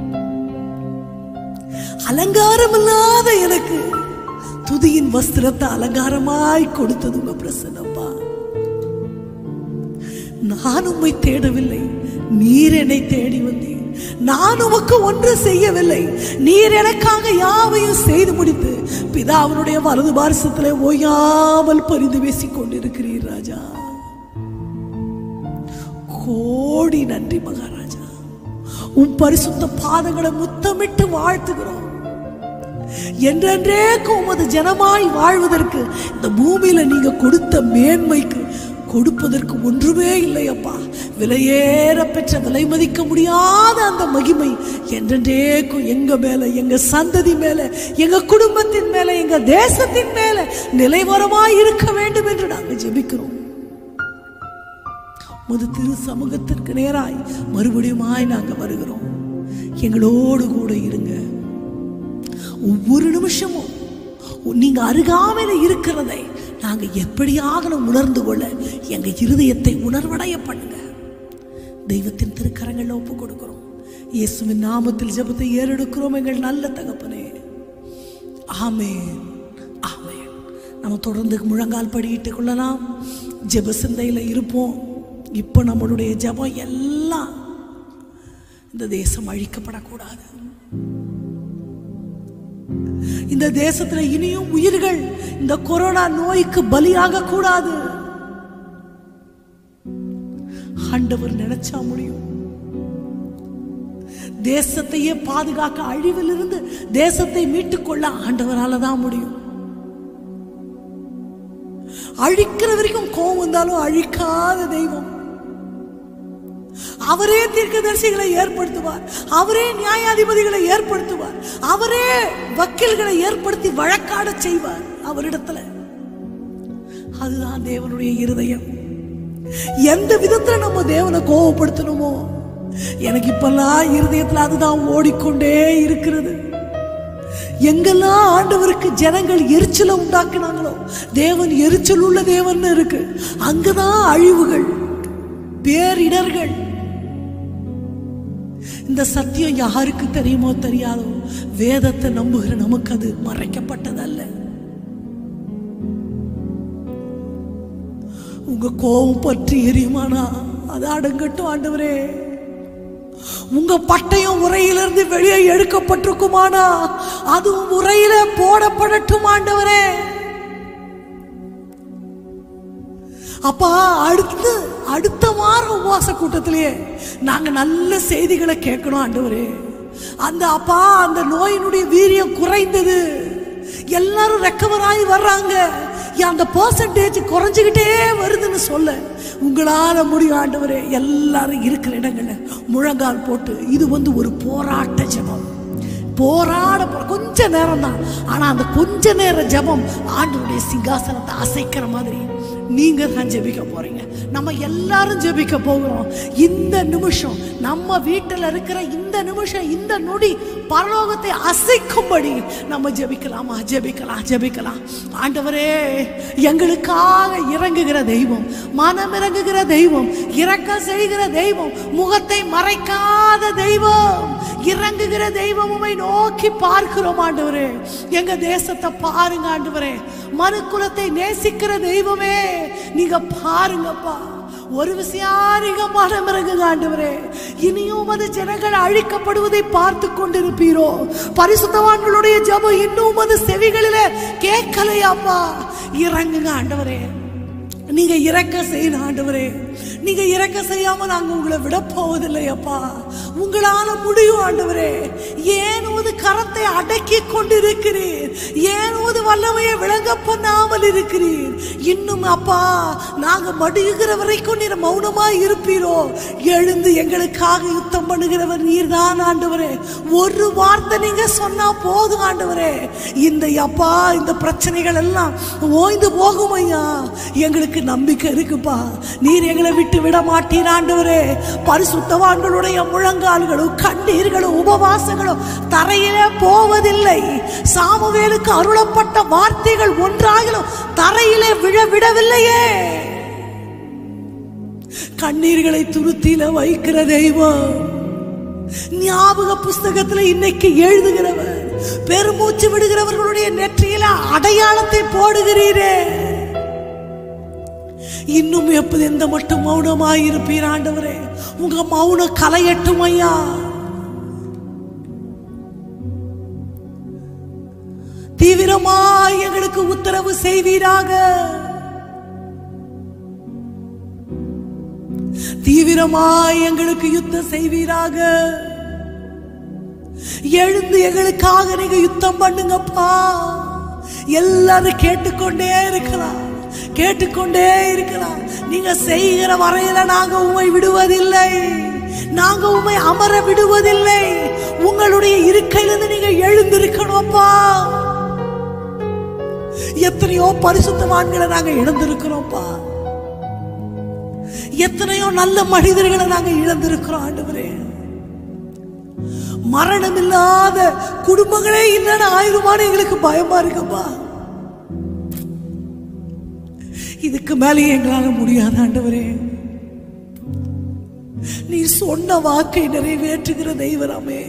அலங்காரம் இல்லாத எனக்கு துதியின் வஸ்திரத்தை அலங்காரமாய் கொடுத்தது உங்க பிரசன்னப்பா. நான் உம்மை தேடவில்லை, நீர் என்னை தேடி வந்தீர். நான் உமக்கு ஒன்று செய்யவில்லை, நீர் எனக்காக யாவையும் செய்து முடித்து பிதாவினுடைய வலது பார்சத்திலே ஓயாமல் பரிந்து பேசிக் கொண்டிருக்கிறீர் ராஜா. கோடி நன்றி மகாராஜா. உன் பரிசுத்த பாதங்களை முத்தமிட்டு வாழ்த்துகிறோம். என்றென்றேக்கு உமது ஜனமாய் வாழ்வதற்கு இந்த பூமியில நீங்க கொடுத்த மேன்மைக்கு கொடுப்பதற்கு ஒன்றுமே இல்லை அப்பா. விலையேற பெற்ற விலை மதிக்க முடியாத அந்த மகிமை என்றென்றேக்கும் எங்க மேல, எங்க சந்ததி மேல, எங்க குடும்பத்தின் மேல, எங்க தேசத்தின் மேல நிலைவரமாய் இருக்க வேண்டும் என்று நாங்கள் ஜெபிக்கிறோம். முது திரு சமூகத்திற்கு நேராய் மறுபடியுமாய் நாங்க வருகிறோம். எங்களோடு கூட இருங்க. ஒவ்வொரு நிமிஷமும் நீங்க அருகாமையில இருக்கிறதை நாங்க எப்படியாக உணர்ந்து கொள்ள எங்க இருதயத்தை உணர்வடைய பண்ணுங்க. தெய்வத்தின் திருக்கரங்கள் ஒப்பு கொடுக்கிறோம். இயேசுவின் நாமத்தில் ஜெபத்தை ஏறெடுக்கிறோம் எங்கள் நல்ல தகப்பனே. ஆமென், ஆமென். நம்ம தொடர்ந்து முழங்கால் படியிட்டுக் கொள்ளலாம். ஜெப சிந்தையில இருப்போம். இப்போ நம்மளுடைய ஜெபம் எல்லாம் இந்த தேசம் அழிக்கப்படக்கூடாது. இந்த தேசத்துல இனியும் உயிர்கள் இந்த கொரோனா நோய்க்கு பலியாக கூடாது. ஆண்டவர் நினைச்சா முடியும். தேசத்தையே பாதுகாக்க, அழிவில் இருந்து தேசத்தை மீட்டுக் கொள்ள ஆண்டவரால தான் முடியும். அழிக்கிற வரைக்கும் கோபம் வந்தாலும் அழிக்காத தெய்வம். அவரே தீர்க்கதரிசிகளை ஏற்படுத்துவார், அவரே நியாயாதிபதிகளை ஏற்படுத்துவார், அவரே வக்கீல்களை ஏற்படுத்தி வழக்காட செய்வார் அவரிடத்துல. அதுதான் தேவனுடைய இருதயம். எந்த விதத்துல நம்ம தேவனை கோபப்படுத்தணுமோ, எனக்கு இப்பெல்லாம் இருதயத்துல அதுதான் ஓடிக்கொண்டே இருக்கிறது. எங்கெல்லாம் ஆண்டவருக்கு ஜனங்கள் எரிச்சலை உண்டாக்குனாங்களோ, தேவன் எரிச்சல் உள்ள தேவன் இருக்கு, அங்கதான் அழிவுகள், பேரிடர்கள். இந்த சத்தியம் யாருக்கு தெரியுமோ தெரியாதோ, வேதத்தை நம்புகிற நமக்கு அது மறைக்கப்பட்டதல்ல. உங்க கோபம் பற்றி எரியுமானா அது அடங்கட்டும் ஆண்டவரே. உங்க பட்டயம் உரையிலிருந்து வெளியே எடுக்கப்பட்டிருக்குமானா அதுவும் உரையில போடப்படட்டும் ஆண்டவரே. அப்பா, அடுத்து அடுத்த வாரம் உபவாச கூட்டத்திலேயே நாங்க நல்ல செய்திகளை கேட்கணும் ஆண்டவரே. அந்த அப்பா அந்த நோயினுடைய வீரியம் குறைந்தது, எல்லாரும் ரெக்கவர் ஆகி வர்றாங்க, அந்த பர்சன்டேஜ் குறைஞ்சுக்கிட்டே வருதுன்னு சொல்ல உங்களால முடியும் ஆண்டவரே. எல்லாரும் இருக்கிற இடங்கள்ல முழங்கால் போட்டு, இது வந்து ஒரு போராட்ட ஜெபம். போராட கொஞ்ச நேரம் தான், ஆனா அந்த கொஞ்ச நேர ஜெபம் ஆண்டவருடைய சிங்காசனத்தை அசைக்கிற மாதிரி நீங்க தான் ஜெபிக்க போறீங்க. நம்ம எல்லாரும் ஜெபிக்க போகிறோம். இந்த நிமிஷம் நம்ம வீட்டில் இருக்கிற இந்த நிமிஷம், இந்த நொடி பரலோகத்தை அசைக்கும்படி நம்ம ஜெபிக்கலாமா? ஜெபிக்கலாம், ஜெபிக்கலாம். ஆண்டவரே, எங்களுக்காக இறங்குகிற தெய்வம், மனம் இறங்குகிற தெய்வம், இரக்க செய்கிற தெய்வம், முகத்தை மறைக்காத தெய்வம், இறங்குகிற தெய்வம், உம்மை நோக்கி பார்க்கிறோம் ஆண்டவரே. எங்க தேசத்தை பாருங்க ஆண்டவரே. மனுக்குலத்தை நேசிக்கிற தெய்வமே, நீங்க பாருங்கப்பா. ஒரு விஷயம் நீங்க மனம் இறங்குங்க ஆண்டவரே. இனியும் அது ஜனங்கள் அழிக்கப்படுவதை பார்த்து கொண்டிருப்பீரோ? பரிசுத்தவான்களுடைய ஜெபம் இன்னும் அது செவிகளிலே கேட்கலையாப்பா? இறங்குங்க ஆண்டவரே. நீங்க இறக்க செய்யணும் ஆண்டவரே. நீங்க இறக்க செய்யாம நாங்க உங்களை விட போவதில்லை அப்பா. உங்களால முடியும் ஆண்டவரே. ஏன் ஒரு கரத்தை அடக்கி கொண்டிருக்கிறீர்? ஏன் ஒரு வல்லமையை விளங்க பண்ணாமல் இருக்கிறீர்? இன்னும் அப்பா, நாங்க மடியுகிற வரைக்கும் நீர் மௌனமா இருப்பீரோ? எழுந்து எங்களுக்காக யுத்தம் பண்ணுகிறவர் நீர் தான் ஆண்டவரே. ஒரு வார்த்தை நீங்க சொன்னா போதும் ஆண்டவரே. இந்த அப்பா, இந்த பிரச்சனைகள் எல்லாம் ஓய்ந்து போகும் ஐயா. எங்களுக்கு நம்பிக்கை இருக்குப்பா. நீர் எங்களை விட்டு விட மாட்டீர் ஆண்டவரே. பரிசுத்தவான்களுடைய முழங்கால்களும் கண்ணீர்களும் உபவாசங்களும் தரையிலே போவதில்லை. சாமுவேலுக்கு அருளப்பட்ட வார்த்தைகள் ஒன்றாகிலும் தரையிலே விழ விடவில்லையே. கண்ணீர்களை துருத்தியில வைக்கிற தெய்வம், ஞாபக புஸ்தகத்துல இன்னைக்கு எழுதுகிறவர், பெருமூச்சு விடுகிறவர்களுடைய நெற்றியில அடையாளத்தை போடுகிறீரே. இன்னும் எப்போது எந்த மட்டும் மௌனமாயிருப்பீர் ஆண்டவரே. உங்க மௌனம் கலையட்டும் ஐயா. தீவிரமாய் எங்களுக்கு உத்தரவு செய்வீராக. தீவிரமாய் எங்களுக்கு யுத்தம் செய்வீராக. எழுந்து எங்களுக்காக நீங்க யுத்தம் பண்ணுங்கப்பா. எல்லாரும் கேட்டுக்கொண்டே இருக்கலாம், கேட்டுக்கொண்டே இருக்கலாம். நீங்க செய்கிற வரையில நாங்க உம்மை விடுவதில்லை, நாங்க உம்மை அமர விடுவதில்லை. உங்களுடைய இருக்கையிலிருந்து நீங்க எழுந்திருக்கணும்ப்பா. எத்தனையோ பரிசுத்தவான்களை நாங்க இழந்திருக்கிறோம்ப்பா. எத்தனையோ நல்ல மனிதர்களை நாங்க இழந்திருக்கிறோம் ஆண்டவரே. மரணம் இல்லாத குடும்பங்களே இல்லைன்னு ஆயிரமான எங்களுக்கு பயமா இருக்குப்பா. இதுக்கு மேலே எங்களால முடியாத ஆண்டவரே. நீ சொன்ன வாக்கை நிறைவேற்றுகிற தெய்வராமே.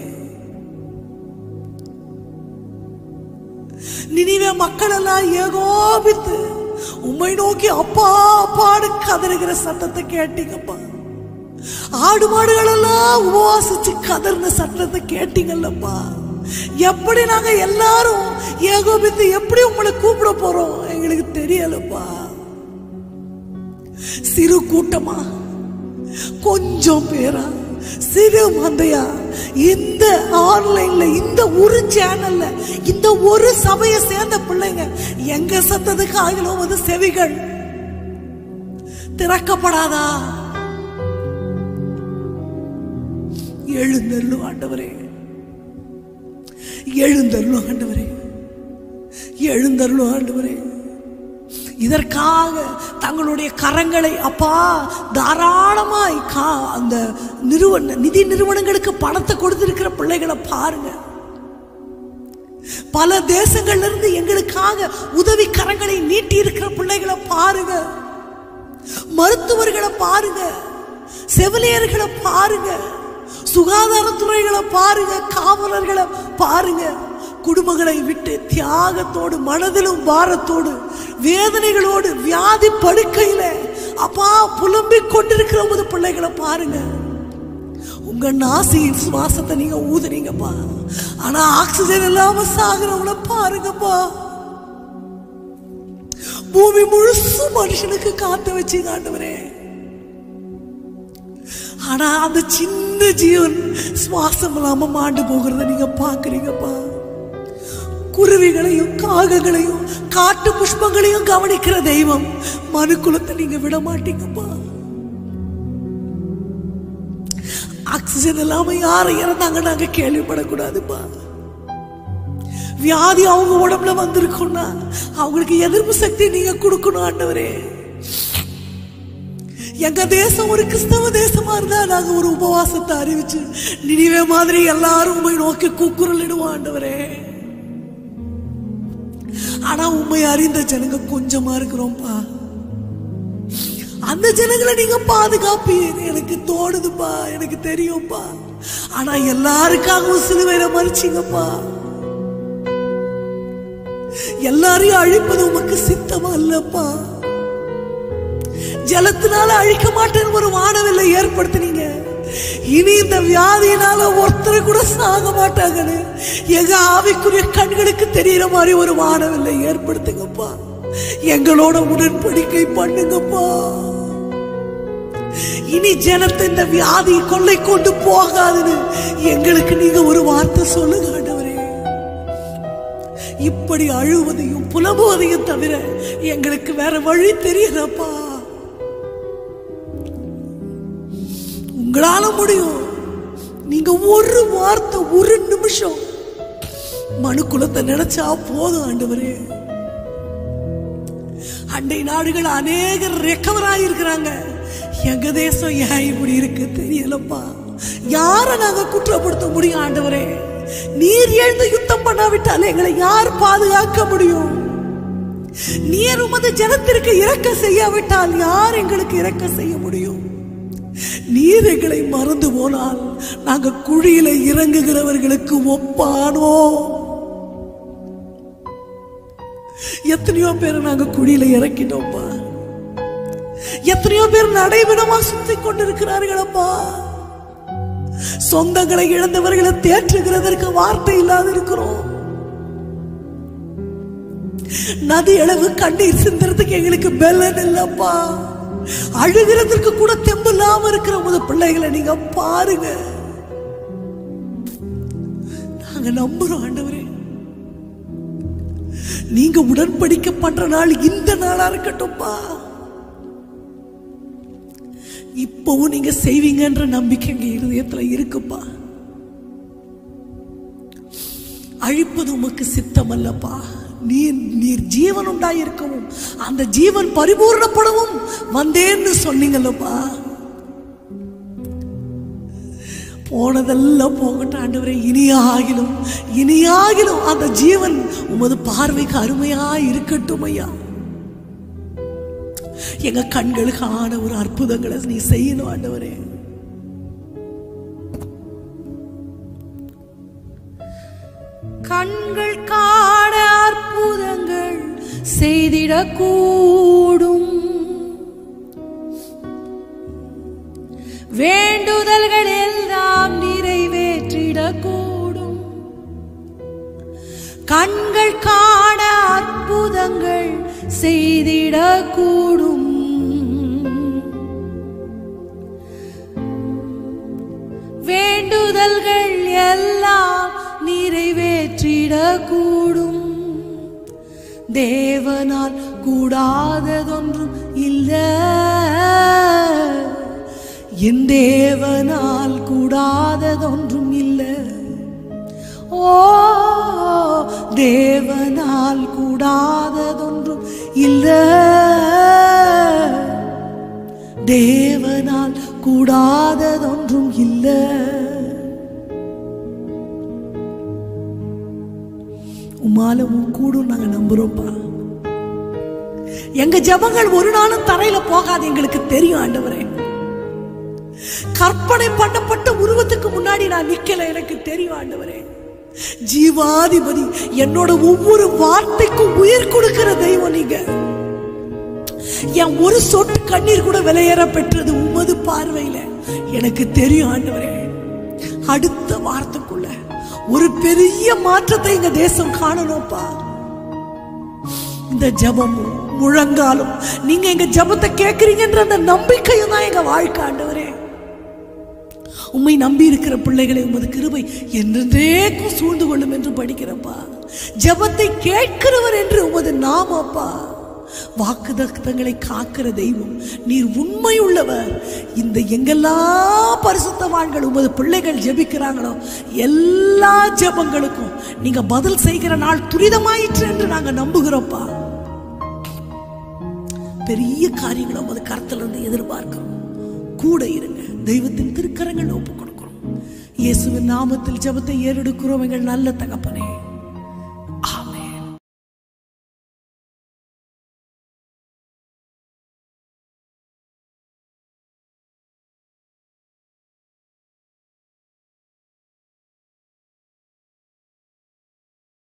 நினிவே மக்கள் எல்லாம் ஏகோபித்து உம்மை நோக்கி அப்பா அப்பாடு கதறுகிற சத்தத்தை கேட்டீங்கப்பா. ஆடு மாடுகள் எல்லாம் உபவாசிச்சு கதறின சத்தத்தை கேட்டீங்கல்லப்பா. எப்படி நாங்க எல்லாரும் ஏகோபித்து எப்படி உங்களை கூப்பிட போறோம் எங்களுக்கு தெரியலப்பா. சிறு கூட்டமா, கொஞ்சம் பேரா, சிறு மந்தையா, இந்த ஆன்லைன்ல இந்த ஒரு சேனல்ல இந்த ஒரு சபையை சேர்ந்த பிள்ளைங்க எங்க சத்தத்துக்கு ஆகிலும் வந்து செவிகள் திறக்கப்படாதா? எழுந்தருளும் ஆண்டவரே, எழுந்தருளும் ஆண்டவரே, எழுந்தருளும் ஆண்டவரே. இதற்காக தங்களுடைய கரங்களை அப்பா தாராளமாய் அந்த நிறுவன நிதி நிறுவனங்களுக்கு பணத்தை கொடுத்திருக்கிற பிள்ளைகளை பாருங்க. பல தேசங்கள்ல இருந்து எங்களுக்காக உதவி கரங்களை நீட்டி இருக்கிற பிள்ளைகளை பாருங்க. மருத்துவர்களை பாருங்க, செவிலியர்களை பாருங்க, சுகாதாரத்துறைகளை பாருங்க, காவலர்களை பாருங்க. குடும்பங்களை விட்டு தியாகத்தோடு, மனதிலும் பாரத்தோடு, வேதனைகளோடு, வியாதி படுக்கையில அப்பா புலம்பிக் கொண்டிருக்கிற போது பிள்ளைகளை பாருங்க. உங்க நாசியின் சுவாசத்தை நீங்க ஊதுறீங்கப்பா, ஆனா ஆக்சிஜன் இல்லாம சாகுறவங்கள பாருங்கப்பா. பூமி முழுசும் மனுஷனுக்கு காத்து வச்சீங்க ஆண்டவரே. ஆனா அந்த சின்ன ஜீவன் சுவாசம் இல்லாம மாண்டு போகிறத நீங்க பாக்குறீங்கப்பா. குருவிகளையும் காகங்களையும் காட்டு புஷ்பங்களையும் கவனிக்கிற தெய்வம் மனுக்குலத்தை நீங்க விட மாட்டீங்கப்பா. ஆக்சிஜன் இல்லாம யாரும் இறந்தாங்க நாங்க கேள்விப்படக்கூடாதுப்பா. வியாதி அவங்க உடம்புல வந்திருக்கும்னா அவங்களுக்கு எதிர்ப்பு சக்தி நீங்க கொடுக்கணும் ஆண்டவரே. எங்க தேசம் ஒரு கிறிஸ்தவ தேசமா இருந்தா நாங்க ஒரு உபவாசத்தை அறிவிச்சு நினிவே மாதிரி எல்லாரும் உண்மை நோக்கி கூக்குரல் இடுவோம் ஆண்டவரே. ஆனா உண்மை அறிந்த ஜனங்க கொஞ்சமா இருக்கிறோம்ப்பா. அந்த ஜனங்களை நீங்க பாதுகாப்பீங்க எனக்கு தோணுதுப்பா, எனக்கு தெரியும்ப்பா. ஆனா எல்லாருக்காகவும் சிலுவையில மறிச்சீங்கப்பா. எல்லாரையும் அழிப்பது உமக்கு சித்தமா இல்லப்பா. ஜலத்தினால அழிக்க மாட்டேன்னு ஒரு வானவில்லை ஏற்படுத்தினீங்க. இனி இந்த வியாதியினால ஒருத்தர் கூட சாக மாட்டாங்கன்னு எங்க ஆவிக்குரிய கண்களுக்கு தெரியற மாதிரி ஒரு வானவில்லை ஏற்படுத்துங்கப்பா. எங்களோட உடன்படிக்கை பண்ணுங்கப்பா. இனி ஜனத்தை இந்த வியாதி கொள்ளை கொண்டு போகாதுன்னு எங்களுக்கு நீங்க ஒரு வார்த்தை சொல்லுங்க ஆண்டவரே. இப்படி அழுவதையும் புலம்புவதையும் தவிர எங்களுக்கு வேற வழி தெரியலப்பா. உங்களால முடியும். நீங்க ஒரு வார்த்தை, ஒரு நிமிஷம் மனுக்குலத்தை நினைச்சா போதும் ஆண்டவரே. அண்டை நாடுகள் அநேகர் ரெக்கவர் ஆகியிருக்கிறாங்க. எங்க தேசம் ஏன் இப்படி இருக்கு தெரியலப்பா. யார நாங்க குற்றப்படுத்த முடியும் ஆண்டவரே? நீர் எழுந்து யுத்தம் பண்ணாவிட்டால் எங்களை யார் பாதுகாக்க முடியும்? நீர் உமது ஜனத்திற்கு இரக்க செய்யாவிட்டால் யார் எங்களுக்கு இரக்க செய்ய முடியும்? நீர் எங்களை மறந்து போனால் நாங்க குழியில இறங்குகிறவர்களுக்கு ஒப்பானோ? எத்தனையோ பேரை நாங்க குழியில இறக்கிட்டோம்ப்பா. எத்தனையோ பேர் நடைவிடமா சுத்தி கொண்டிருக்கிறார்களப்பா. சொந்தங்களை இழந்தவர்களை தேற்றுகிறதற்கு வார்த்தை இல்லாத இருக்கிறோம். நதி அளவு கண்ணீர் சிந்துறதுக்கு எங்களுக்கு பெலன் இல்லப்பா. அழுகிறதுக்கு கூட தெம்பு இல்லாம இருக்கிற உங்க பிள்ளைகளை நீங்க பாருங்க. நாங்க நம்புறோம் ஆண்டவரே, நீங்க உடன்படிக்கை பண்ற நாள் இந்த நாளா இருக்கட்டும்பா. இப்பவும் நீங்க செய்வீங்கன்ற நம்பிக்கை எங்க இருதயத்துல இருக்குப்பா. அழிப்பது உமக்கு சித்தம் அல்லப்பா. நீர் நீர் ஜீவன் உண்டாயிருக்கவும் அந்த ஜீவன் பரிபூர்ணப்படவும் வந்தேன்னு சொன்னீங்கல்லப்பா. போனதெல்லாம் போகட்டும் ஆண்டவரே, இனியாகிலும் இனியாகிலும் அந்த ஜீவன் உமது பார்வைக்கு அருமையா இருக்கட்டும் ஐயா. எங்க கண்களுக்கான ஒரு அற்புதங்களை நீ செய்யணும் ஆண்டவரே. கண்கள் காண அற்புதங்கள் செய்திடக்கூடும், வேண்டுதல்கள் எல்லாம் நிறைவேற்றிடக்கூடும். கண்கள் காண அற்புதங்கள் செய்திடக்கூடும், வேண்டுதல்கள் எல்லாம் நிறைவேற்றிடக்கூடும். தேவனால் கூடாததொன்றும் இல்லை, என் தேவனால் கூடாததொன்றும் இல்லை. ஓ, தேவனால் கூடாததொன்றும் இல்லை, தேவனால் கூடாததொன்றும் இல்லை. உமாலும் கூடும் நாங்க நம்புறோம்ப்பா. எங்க ஜபங்கள் ஒரு நாளும் தரையில போகாது, எங்களுக்கு தெரியும் ஆண்டவரே. கற்பனை பண்ணப்பட்ட உருவத்துக்கு முன்னாடி நான் நிக்கல, எனக்கு தெரியும் ஆண்டவரே. ஜீவாதிபதி என்னோட ஒவ்வொரு வார்த்தைக்கும் உயிர் கொடுக்கிற தெய்வம் நீங்க. என் ஒரு சொட்டு கண்ணீர் கூட விலையேற பெற்றது உமது பார்வையில, எனக்கு தெரியும் ஆண்டவரே. அடுத்த வார்த்தைக்குள்ள ஒரு பெரிய மாற்றத்தை எங்க தேசம் காணணும்ப்பா. இந்த ஜபமும் முழங்காலும் நீங்க எங்க ஜபத்தை கேட்கறீங்கன்ற அந்த நம்பிக்கையும் தான் எங்க வாழ்க்கை ஆண்டவரே. உம்மை நம்பி இருக்கிற பிள்ளைகளை உமது கிருபை என்றென்றைக்கும் சூழ்ந்து கொள்ளும் என்று படிக்கிறப்பா. ஜபத்தை கேட்கிறவர் என்று உமது நாமப்பா. வாக்குதத்தங்களை காக்கிற தெய்வம் நீர், உண்மை உள்ளவர். இந்த எங்கெல்லாம் பரிசுத்தவான்கள் உமது பிள்ளைகள் ஜெபிக்கிறாங்களோ எல்லா ஜெபங்களுக்கும் நீங்க பதில் செய்கிற நாள் துரிதமாயிற்று என்று நாங்க நம்புகிறோம்ப்பா. பெரிய காரியங்களை உமது கருத்துல இருந்து எதிர்பார்க்கிறோம். கூட இருங்க, தெய்வத்தின் திருக்கரங்கள் ஒப்புக் கொடுக்கிறோம். இயேசுவின் நாமத்தில் ஜெபத்தை ஏறெடுக்கிறோம் எங்கள் நல்ல தகப்பனே.